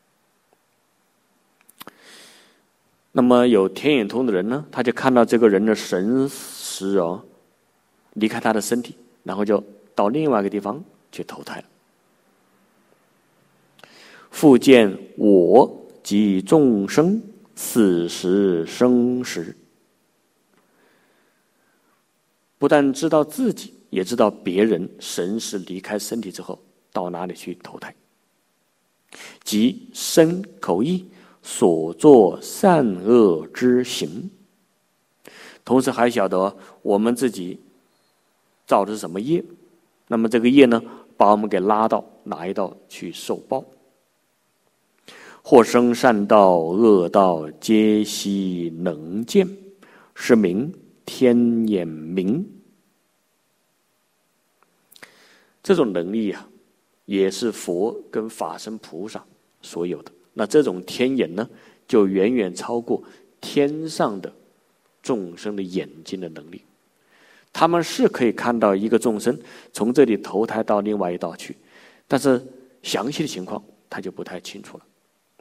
那么有天眼通的人呢，他就看到这个人的神识哦，离开他的身体，然后就到另外一个地方去投胎了。复见我及众生死时生时，不但知道自己，也知道别人神识离开身体之后到哪里去投胎，即身口意所作善恶之行，同时还晓得我们自己造的是什么业，那么这个业呢，把我们给拉到哪一道去受报，或生善道恶道，皆悉能见，是名天眼明。这种能力啊，也是佛跟法身菩萨所有的。那这种天眼呢，就远远超过天上的众生的眼睛的能力。他们是可以看到一个众生从这里投胎到另外一道去，但是详细的情况他就不太清楚了。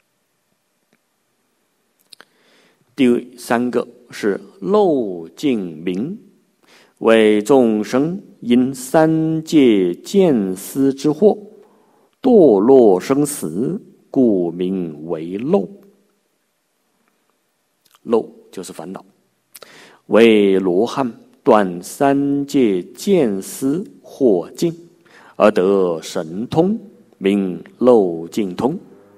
第三个是漏尽明，为众生因三界见思之惑，堕落生死，故名为漏。漏就是烦恼，为罗汉断三界见思惑尽，而得神通，名漏尽通。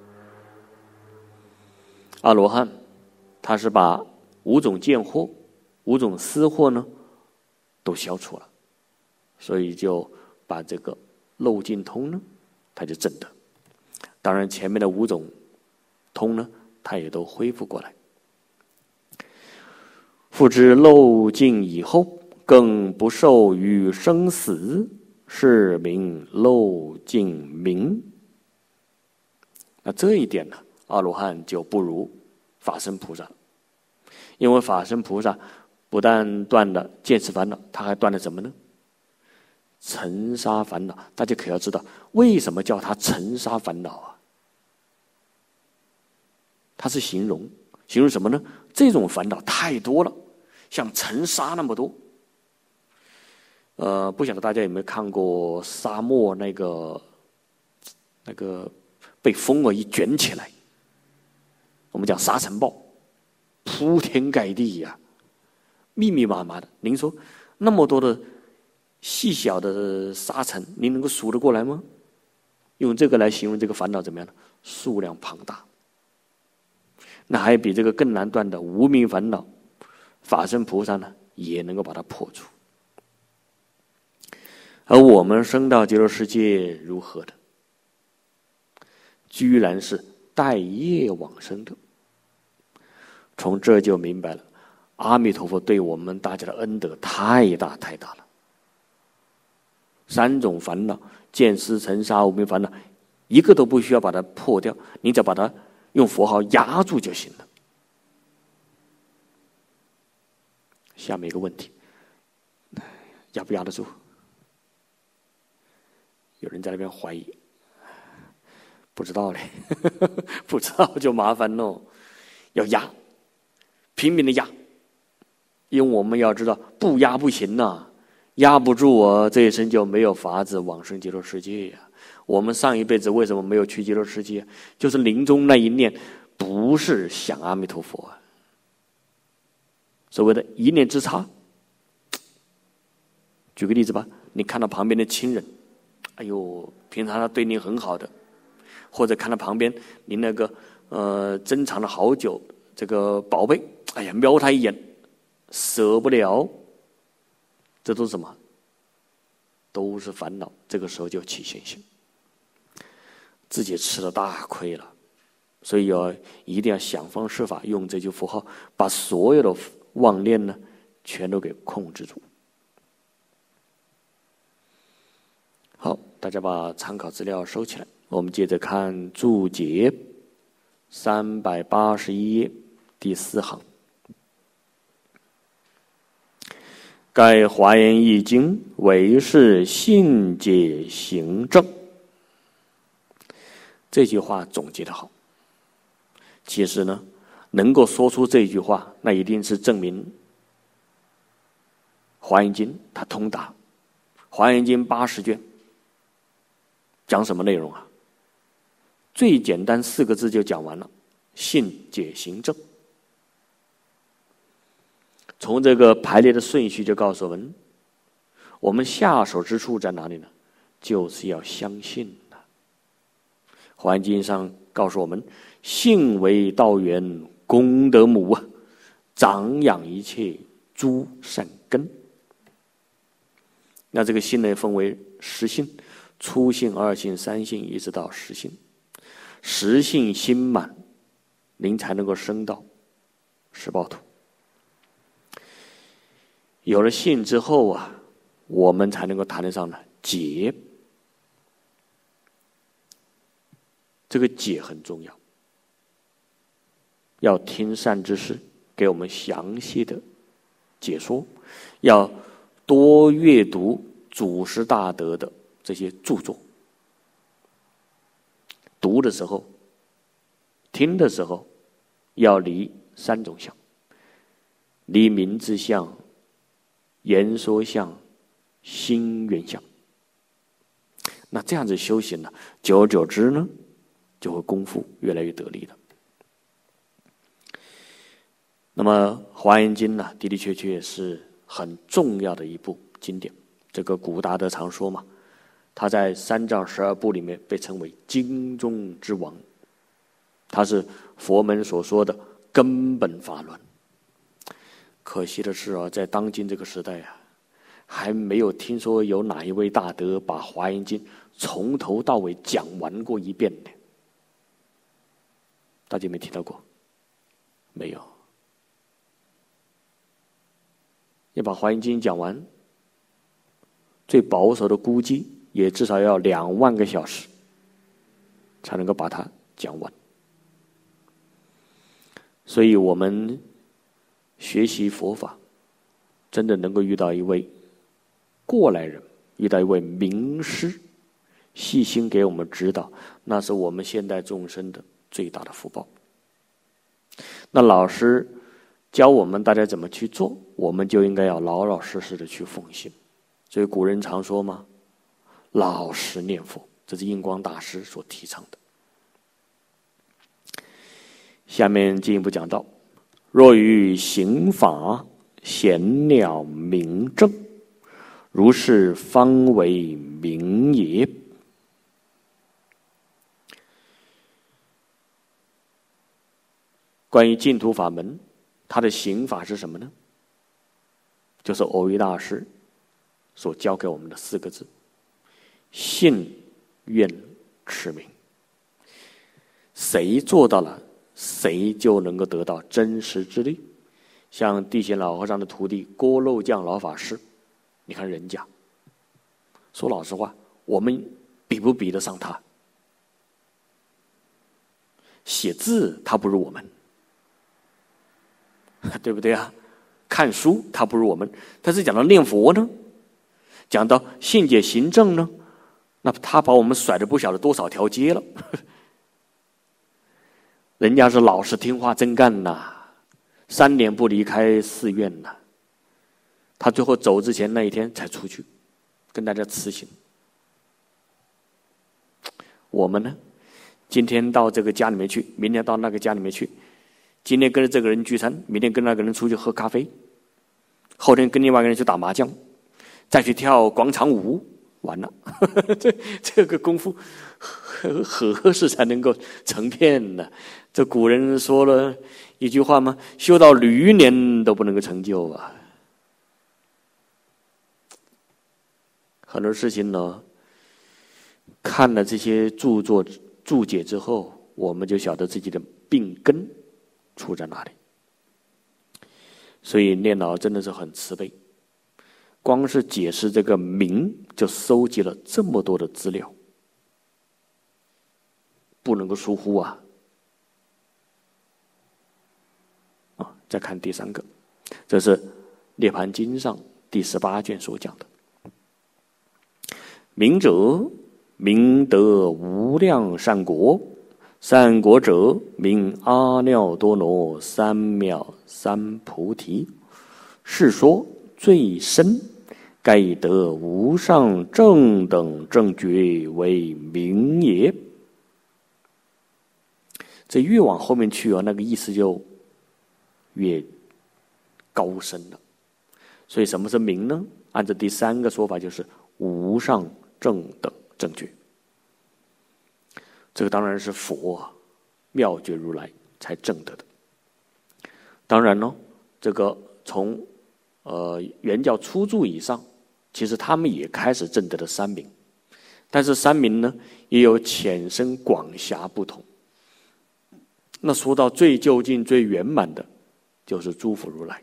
阿罗汉他是把五种见惑、五种思惑呢都消除了，所以就把这个漏尽通呢，他就证得。当然前面的五种通呢，他也都恢复过来。复知漏尽以后，更不受于生死，是名漏尽明。那这一点呢，阿罗汉就不如法身菩萨，因为法身菩萨不但断了见识烦恼，他还断了什么呢？尘沙烦恼。大家可要知道，为什么叫他尘沙烦恼啊？他是形容，形容什么呢？这种烦恼太多了，像尘沙那么多。呃，不晓得大家有没有看过沙漠那个那个被风儿一卷起来，我们讲沙尘暴，铺天盖地呀、啊，密密麻麻的。您说那么多的细小的沙尘，您能够数得过来吗？用这个来形容这个烦恼怎么样呢？数量庞大。那还比这个更难断的无明烦恼，法身菩萨呢也能够把它破除。而我们升到极乐世界如何的？居然是带业往生的。从这就明白了，阿弥陀佛对我们大家的恩德太大太大了。三种烦恼，见思尘沙无明烦恼，一个都不需要把它破掉，你只要把它用佛号压住就行了。下面一个问题，压不压得住？有人在那边怀疑，不知道嘞，不知道就麻烦喽。要压，拼命的压，因为我们要知道，不压不行呐、啊，压不住啊，这一生就没有法子往生极乐世界呀、啊。 我们上一辈子为什么没有去极乐世界？就是临终那一念不是想阿弥陀佛啊，所谓的一念之差。举个例子吧，你看到旁边的亲人，哎呦，平常他对你很好的，或者看到旁边你那个呃珍藏了好久这个宝贝，哎呀，瞄他一眼，舍不了，这都是什么？都是烦恼。这个时候就起现行，自己吃了大亏了，所以要一定要想方设法用这句符号，把所有的妄念呢，全都给控制住。好，大家把参考资料收起来。我们接着看注解，三百八十一页第四行。该华严易经为是信解行证。这句话总结得好。其实呢，能够说出这句话，那一定是证明华严经它通达。华严经八十卷。讲什么内容啊？最简单四个字就讲完了，信解行证。从这个排列的顺序就告诉我们，我们下手之处在哪里呢？就是要相信的。华严经上告诉我们，信为道源，功德母啊，长养一切诸善根。那这个信呢，分为实信、初信、二信、三信，一直到实信。实信心满，您才能够升到十报土。有了信之后啊，我们才能够谈得上呢解。这个解很重要，要听善知识给我们详细的解说，要多阅读祖师大德的这些著作。读的时候，听的时候，要离三种相：离名字相、言说相、心缘相。那这样子修行呢，久而久之呢，就会功夫越来越得力了。那么《华严经》呢，的的确确是很重要的一部经典。这个古达德常说嘛，他在三藏十二部里面被称为经中之王，他是佛门所说的根本法论。可惜的是啊，在当今这个时代啊，还没有听说有哪一位大德把《华严经》从头到尾讲完过一遍的。大家有没有听到过？没有。要把《华严经》讲完，最保守的估计也至少要两万个小时，才能够把它讲完。所以我们学习佛法，真的能够遇到一位过来人，遇到一位名师，细心给我们指导，那是我们现代众生的最大的福报。那老师教我们大家怎么去做，我们就应该要老老实实的去奉行。所以古人常说嘛，老实念佛，这是印光大师所提倡的。下面进一步讲到，若于行法显了明正，如是方为明也。关于净土法门，它的行法是什么呢？就是蕅益大师所教给我们的四个字：信愿持名。谁做到了，谁就能够得到真实之力。像地显老和尚的徒弟郭漏绛老法师，你看人家，说老实话，我们比不比得上他？写字他不如我们，对不对啊？看书他不如我们，但是讲到念佛呢，讲到信解行证呢，那他把我们甩了不晓得多少条街了。人家是老实听话真干呐，三年不离开寺院呐。他最后走之前那一天才出去跟大家辞行。 我们呢，今天到这个家里面去，明天到那个家里面去，今天跟着这个人聚餐，明天跟那个人出去喝咖啡，后天跟另外一个人去打麻将，再去跳广场舞，完了，这这个功夫何何时才能够成片呢？这古人说了一句话吗？修到驴年都不能够成就啊！很多事情呢，看了这些著作注解之后，我们就晓得自己的病根出在哪里。所以念老真的是很慈悲，光是解释这个名就收集了这么多的资料，不能够疏忽啊！啊，再看第三个，这是《涅盘经》上第十八卷所讲的。明者，明得无量善果，善果者名阿耨多罗三藐三菩提。是说最深，盖得无上正等正觉为明也。这越往后面去啊，那个意思就越高深了。所以什么是明呢？按照第三个说法，就是无上正等正觉。这个当然是佛啊，妙觉如来才证得的。当然呢，这个从呃原教初住以上，其实他们也开始证得了三明，但是三明呢也有浅深广狭不同。那说到最究竟、最圆满的，就是诸佛如来。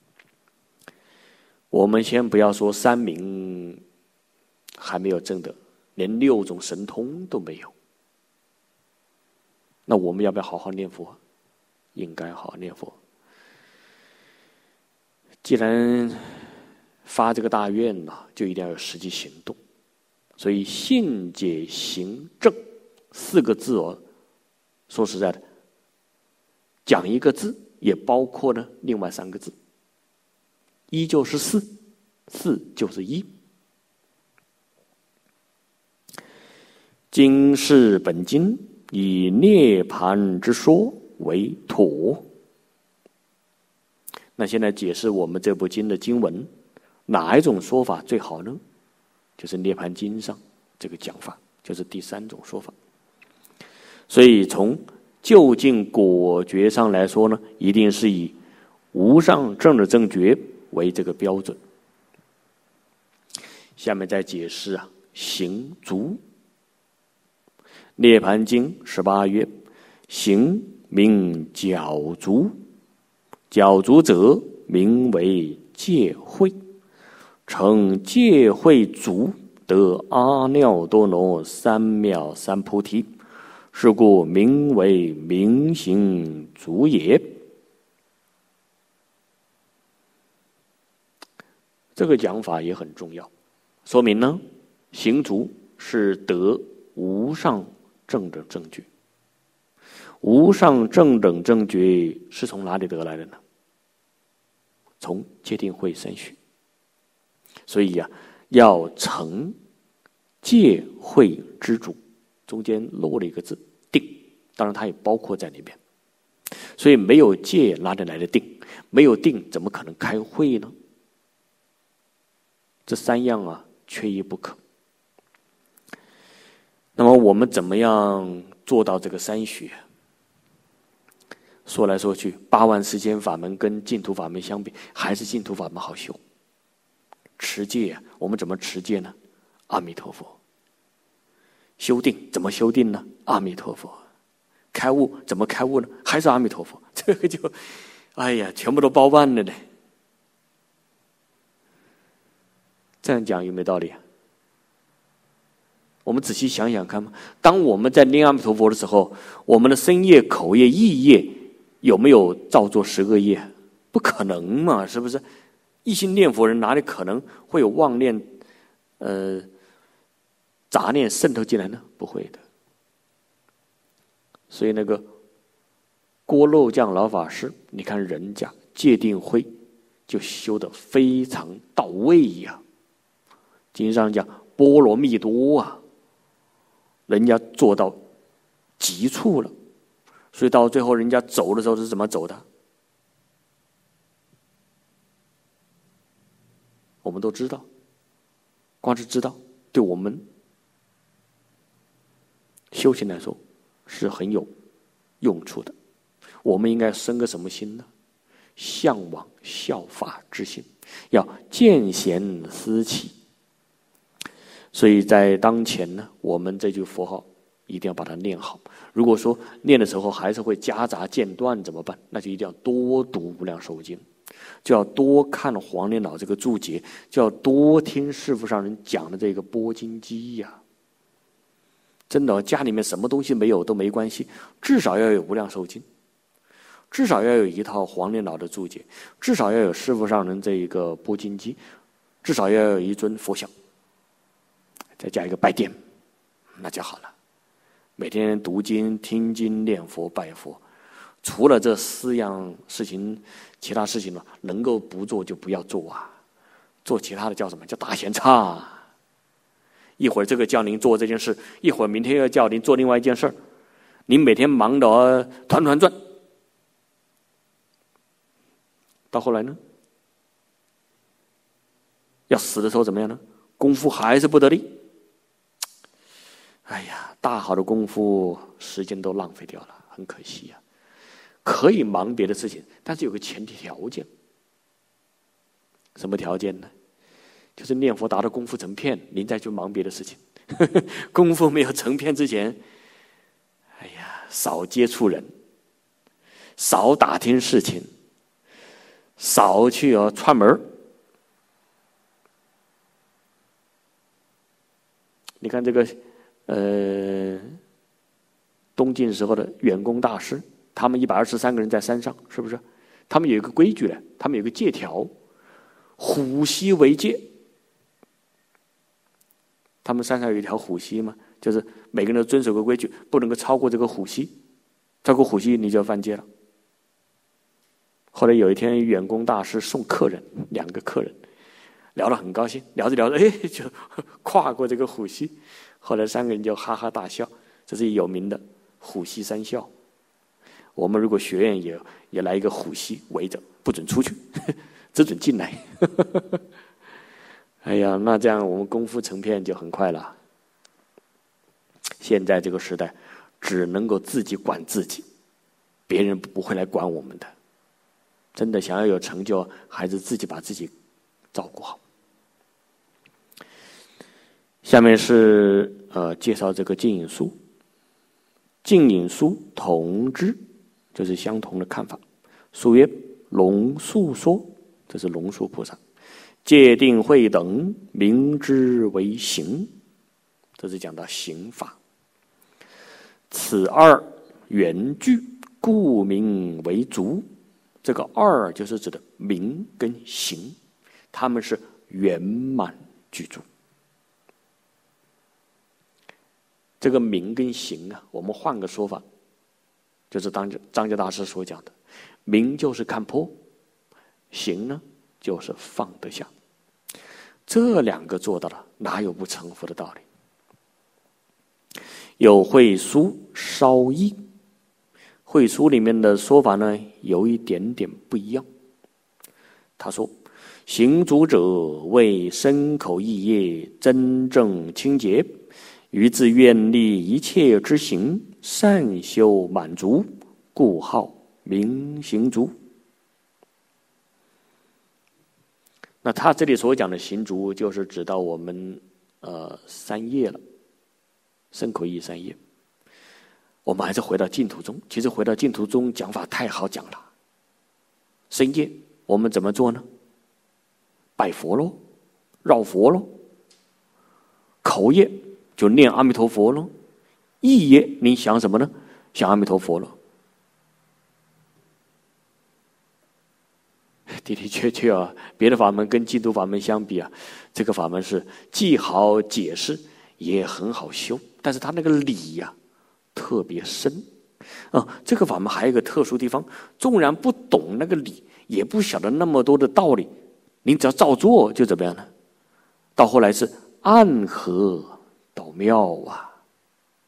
我们先不要说三明还没有证得，连六种神通都没有。那我们要不要好好念佛？应该好好念佛。既然发这个大愿了，就一定要有实际行动。所以信解行证四个字哦，说实在的，讲一个字也包括呢另外三个字，一就是四，四就是一。经是本经以涅盘之说为妥。那现在解释我们这部经的经文，哪一种说法最好呢？就是涅盘经上这个讲法，就是第三种说法。所以从究竟果觉上来说呢，一定是以无上正的正觉为这个标准。下面再解释啊，行足。涅盘经十八曰：行名角足，角足者名为戒慧，成戒慧足，得阿耨多罗三藐三菩提，是故名为明行足也。这个讲法也很重要，说明呢，行足是得无上正等正觉。无上正等正觉是从哪里得来的呢？从戒定慧三学。所以呀、啊，要成戒慧之主，中间漏了一个字定，当然它也包括在里面。所以没有戒哪里来的定？没有定怎么可能开慧呢？这三样啊，缺一不可。那么我们怎么样做到这个三学？说来说去，八万四千法门跟净土法门相比，还是净土法门好修。持戒啊，我们怎么持戒呢？阿弥陀佛。修定怎么修定呢？阿弥陀佛。开悟怎么开悟呢？还是阿弥陀佛。这个就，哎呀，全部都包办了呢。这样讲有没有道理啊？我们仔细想想看嘛，当我们在念阿弥陀佛的时候，我们的身业、口业、意业有没有造作十恶业？不可能嘛，是不是？一心念佛人哪里可能会有妄念、呃杂念渗透进来呢？不会的。所以那个郭漏将老法师，你看人家戒定慧就修得非常到位呀、啊。经上讲波罗蜜多啊， 人家做到极处了，所以到最后人家走的时候是怎么走的？我们都知道，光是知道，对我们修行来说是很有用处的。我们应该生个什么心呢？向往效法之心，要见贤思齐。所以在当前呢，我们这句佛号一定要把它念好。如果说念的时候还是会夹杂间断怎么办？那就一定要多读无量寿经，就要多看黄念老这个注解，就要多听师父上人讲的这个钵经机呀。真的，家里面什么东西没有都没关系，至少要有无量寿经，至少要有一套黄念老的注解，至少要有师父上人这一个钵经机，至少要有一尊佛像，再加一个拜殿，那就好了。每天读经、听经、念佛、拜佛，除了这四样事情，其他事情呢，能够不做就不要做啊。做其他的叫什么？叫大闲岔。一会儿这个叫您做这件事，一会儿明天又叫您做另外一件事，您每天忙得团团转，到后来呢，要死的时候怎么样呢？功夫还是不得力。哎呀，大好的功夫时间都浪费掉了，很可惜呀、啊。可以忙别的事情，但是有个前提条件。什么条件呢？就是念佛达到功夫成片，您再去忙别的事情。功夫没有成片之前，哎呀，少接触人，少打听事情，少去啊串门。你看这个，呃，东晋时候的远公大师，他们一百二十三个人在山上，是不是？他们有一个规矩呢，他们有一个戒条，虎溪为戒。他们山上有一条虎溪嘛，就是每个人都遵守个规矩，不能够超过这个虎溪，超过虎溪你就犯戒了。后来有一天，远公大师送客人，两个客人聊得很高兴，聊着聊着，哎，就跨过这个虎溪。后来三个人就哈哈大笑，这是有名的虎溪三笑。我们如果学院也也来一个虎溪围着，不准出去，只准进来。哎呀，那这样我们功夫成片就很快了。现在这个时代，只能够自己管自己，别人不会来管我们的。真的想要有成就，还是自己把自己照顾好。下面是呃介绍这个净隐书。净隐书同之，就是相同的看法。书曰龙树说，这是龙树菩萨。戒定慧等，名之为行，这是讲到行法。此二圆具，故名为足。这个二就是指的名跟行，他们是圆满具足。这个名跟行啊，我们换个说法，就是当张家大师所讲的，名就是看破，行呢就是放得下。这两个做到了，哪有不成佛的道理？有慧疏稍异，慧疏里面的说法呢，有一点点不一样。他说，行足者为身口意业真正清洁，于自愿力一切之行，善修满足，故号名行足。那他这里所讲的行足，就是指到我们呃三业了，身口意三业。我们还是回到净土宗，其实回到净土宗讲法太好讲了。身业我们怎么做呢？拜佛咯，绕佛咯。口业就念阿弥陀佛咯。意业你想什么呢？想阿弥陀佛咯。的的确确啊，别的法门跟净土法门相比啊，这个法门是既好解释，也很好修，但是它那个理呀、啊、特别深啊。这个法门还有一个特殊地方，纵然不懂那个理，也不晓得那么多的道理，您只要照做就怎么样呢？到后来是暗合到妙啊。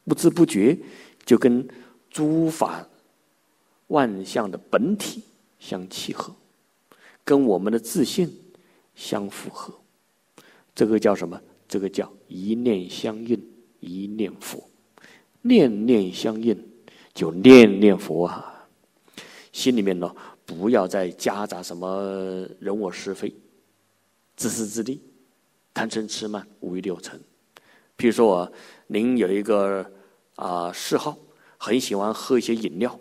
不知不觉就跟诸法万象的本体相契合，跟我们的自信相符合。这个叫什么？这个叫一念相应，一念佛。念念相应，就念念佛啊！心里面呢，不要再夹杂什么人我是非、自私自利、贪嗔痴慢、五欲六尘。譬如说啊，您有一个啊、呃、嗜好，很喜欢喝一些饮料。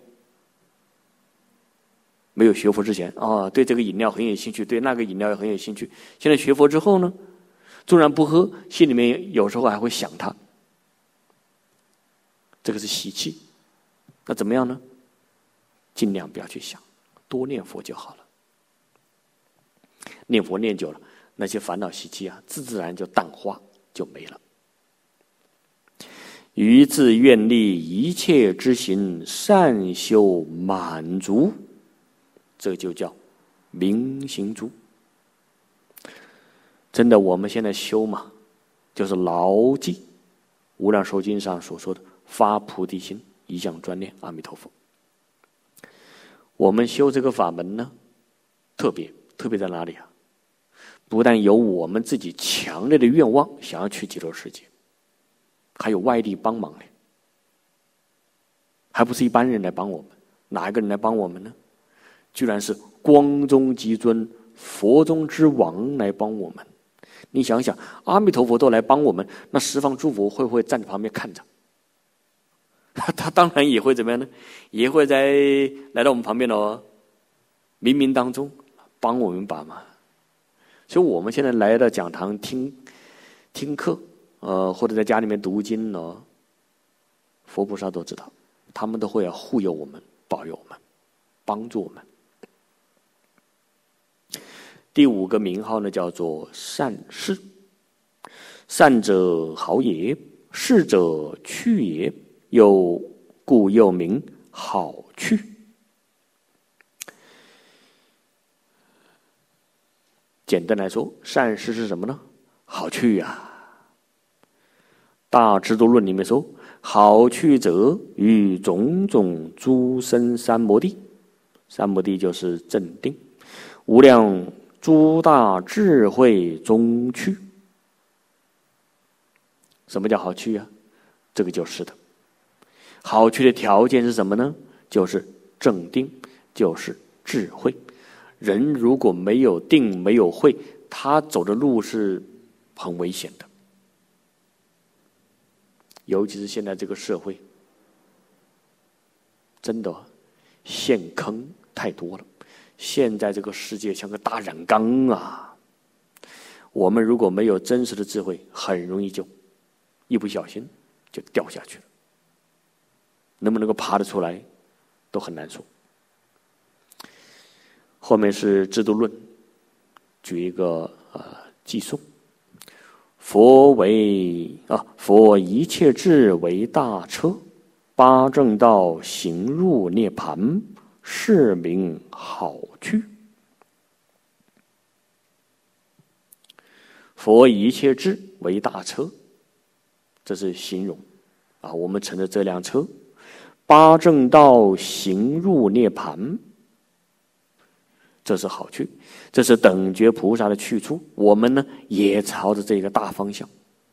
没有学佛之前啊，对这个饮料很有兴趣，对那个饮料也很有兴趣。现在学佛之后呢，纵然不喝，心里面有时候还会想它。这个是习气。那怎么样呢？尽量不要去想，多念佛就好了。念佛念久了，那些烦恼习气啊，自自然就淡化，就没了。于自愿力一切之行，善修满足，这就叫明行足。真的，我们现在修嘛，就是牢记《无量寿经》上所说的发菩提心，一向专念阿弥陀佛。我们修这个法门呢，特别特别在哪里啊？不但有我们自己强烈的愿望，想要去极乐世界，还有外力帮忙呢。还不是一般人来帮我们，哪一个人来帮我们呢？居然是光中极尊、佛中之王来帮我们。你想想，阿弥陀佛都来帮我们，那十方诸佛会不会站在旁边看着？他当然也会怎么样呢？也会在来到我们旁边的哦，冥冥当中帮我们把忙。所以我们现在来到讲堂听听课，呃，或者在家里面读经呢，佛菩萨都知道，他们都会要护佑我们、保佑我们、帮助我们。第五个名号呢，叫做善事。善者好也，事者去也，又故又名好去。简单来说，善事是什么呢？好去啊。大智度论里面说，好去者与种种诸生三摩地，三摩地就是正定，无量诸大智慧中去。什么叫好去啊？这个就是的。好去的条件是什么呢？就是正定，就是智慧。人如果没有定，没有慧，他走的路是很危险的。尤其是现在这个社会，真的陷坑太多了。现在这个世界像个大染缸啊！我们如果没有真实的智慧，很容易就一不小心就掉下去了。能不能够爬得出来，都很难说。后面是制度论，举一个呃寄颂：佛为啊，佛一切智为大车，八正道行入涅盘，是名好去。佛一切智为大车，这是形容啊，我们乘着这辆车。八正道行入涅盘，这是好去，这是等觉菩萨的去处。我们呢，也朝着这个大方向。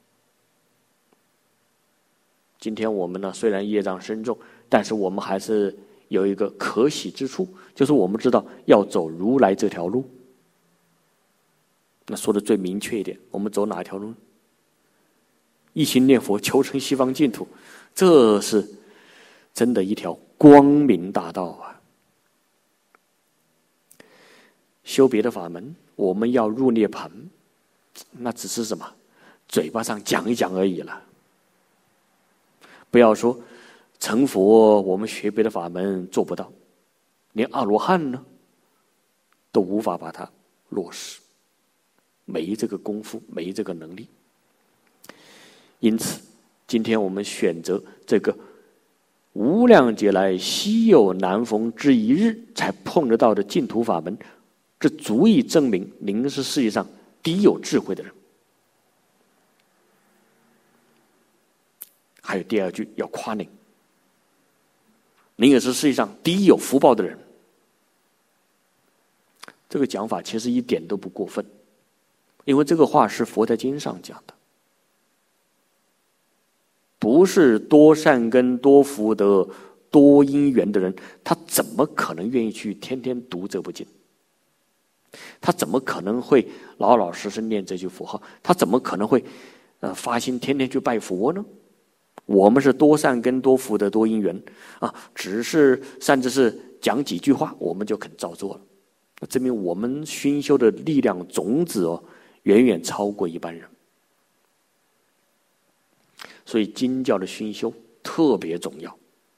今天我们呢，虽然业障深重，但是我们还是有一个可喜之处，就是我们知道要走如来这条路。那说的最明确一点，我们走哪条路？一心念佛，求成西方净土，这是真的一条光明大道啊！修别的法门，我们要入涅盘，那只是什么？嘴巴上讲一讲而已了。不要说成佛，我们学别的法门做不到，连阿罗汉呢，都无法把它落实，没这个功夫，没这个能力。因此，今天我们选择这个无量劫来稀有难逢之一日才碰得到的净土法门，这足以证明您是世界上第一有智慧的人。 还有第二句要夸您，您也是世界上第一有福报的人。这个讲法其实一点都不过分，因为这个话是佛在经上讲的，不是多善根、多福德、多因缘的人，他怎么可能愿意去天天读这部经？他怎么可能会老老实实念这句佛号？他怎么可能会呃发心天天去拜佛呢？我们是多善根、多福德、多因缘啊，只是甚至是讲几句话，我们就肯照做了。证明我们熏修的力量种子哦，远远超过一般人。所以经教的熏修特别重要。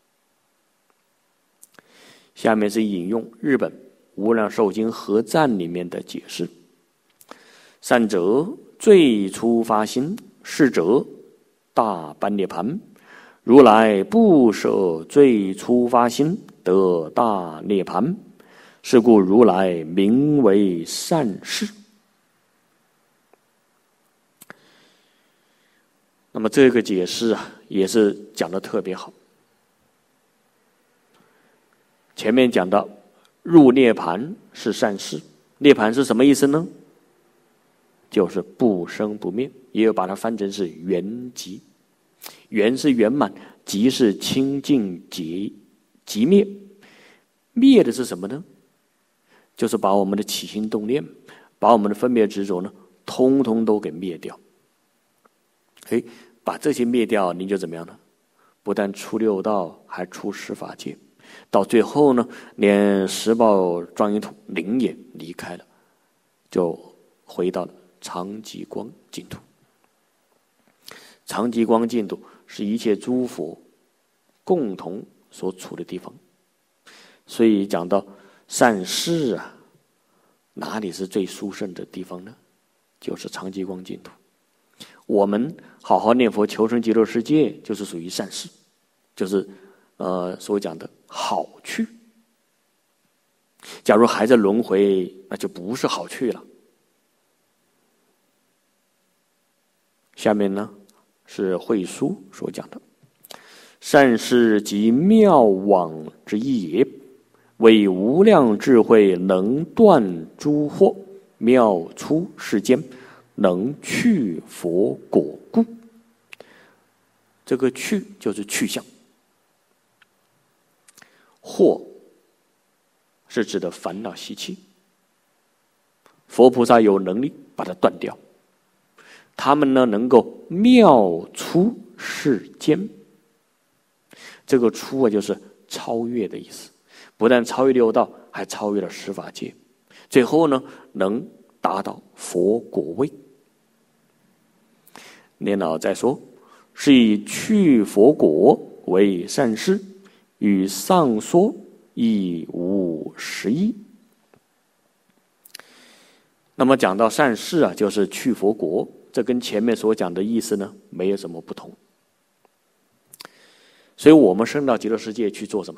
下面是引用日本《无量寿经合赞》里面的解释：善者最初发心，是者大般涅盘。如来不舍最初发心，得大涅盘。是故如来名为善士。那么这个解释啊，也是讲得特别好。前面讲到入涅盘是善事，涅盘是什么意思呢？就是不生不灭，也有把它翻成是圆寂。圆是圆满，寂是清净寂寂灭。灭的是什么呢？就是把我们的起心动念，把我们的分别执着呢，通通都给灭掉。哎，把这些灭掉，您就怎么样呢？不但出六道，还出十法界，到最后呢，连十报庄严土您也离开了，就回到了常寂光净土。常寂光净土是一切诸佛共同所处的地方。所以讲到善事啊，哪里是最殊胜的地方呢？就是常寂光净土。我们好好念佛求生极乐世界，就是属于善事，就是呃所讲的好趣。假如还在轮回，那就不是好趣了。下面呢是慧疏所讲的：善事即妙往之意也。为无量智慧能断诸惑，妙出世间，能去佛果故。这个去就是去向，惑是指的烦恼习气，佛菩萨有能力把它断掉。他们呢能够妙出世间，这个出啊就是超越的意思。不但超越六道，还超越了十法界，最后呢，能达到佛果位。念老再说，是以去佛果为善事，与上说亦无实异。那么讲到善事啊，就是去佛国，这跟前面所讲的意思呢，没有什么不同。所以我们升到极乐世界去做什么？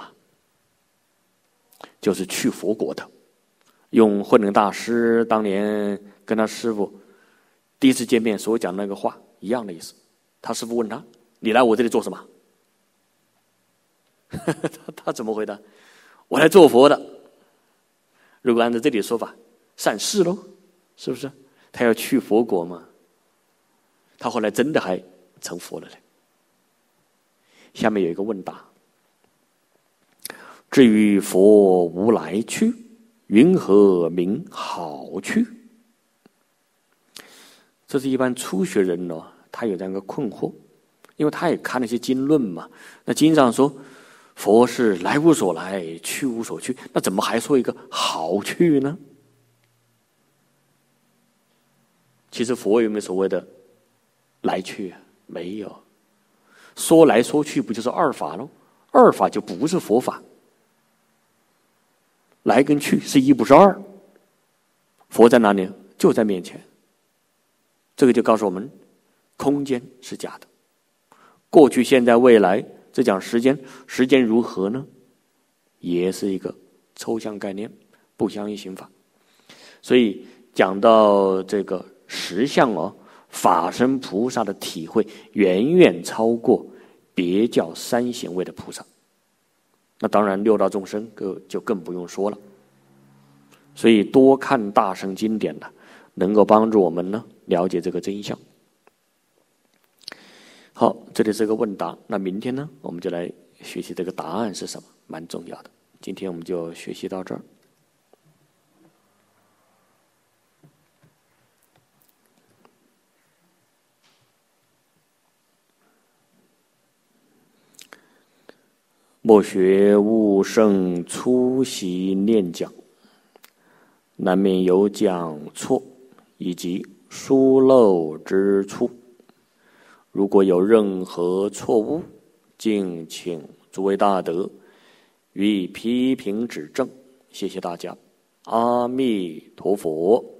就是去佛国的。用慧能大师当年跟他师父第一次见面所讲那个话一样的意思。他师父问他：“你来我这里做什么？”他他怎么回答？我来做佛的。如果按照这里的说法，善事喽，是不是？他要去佛国嘛。他后来真的还成佛了嘞。下面有一个问答：至于佛无来去，云何名好去？这是一般初学人呢，他有这样一个困惑，因为他也看那些经论嘛。那经上说佛是来无所来，去无所去，那怎么还说一个好去呢？其实佛有没有所谓的来去啊？没有。说来说去不就是二法喽？二法就不是佛法。来跟去是一不是二。佛在哪里？就在面前。这个就告诉我们，空间是假的。过去、现在、未来，这讲时间，时间如何呢？也是一个抽象概念，不相应行法。所以讲到这个实相哦，法身菩萨的体会远远超过别教三贤位的菩萨。那当然六道众生就更不用说了。所以多看大乘经典呢，能够帮助我们呢了解这个真相。好，这里是个问答，那明天呢我们就来学习这个答案是什么，蛮重要的。今天我们就学习到这儿。莫学悟圣粗习念讲，难免有讲错以及疏漏之处。如果有任何错误，敬请诸位大德予以批评指正。谢谢大家，阿弥陀佛。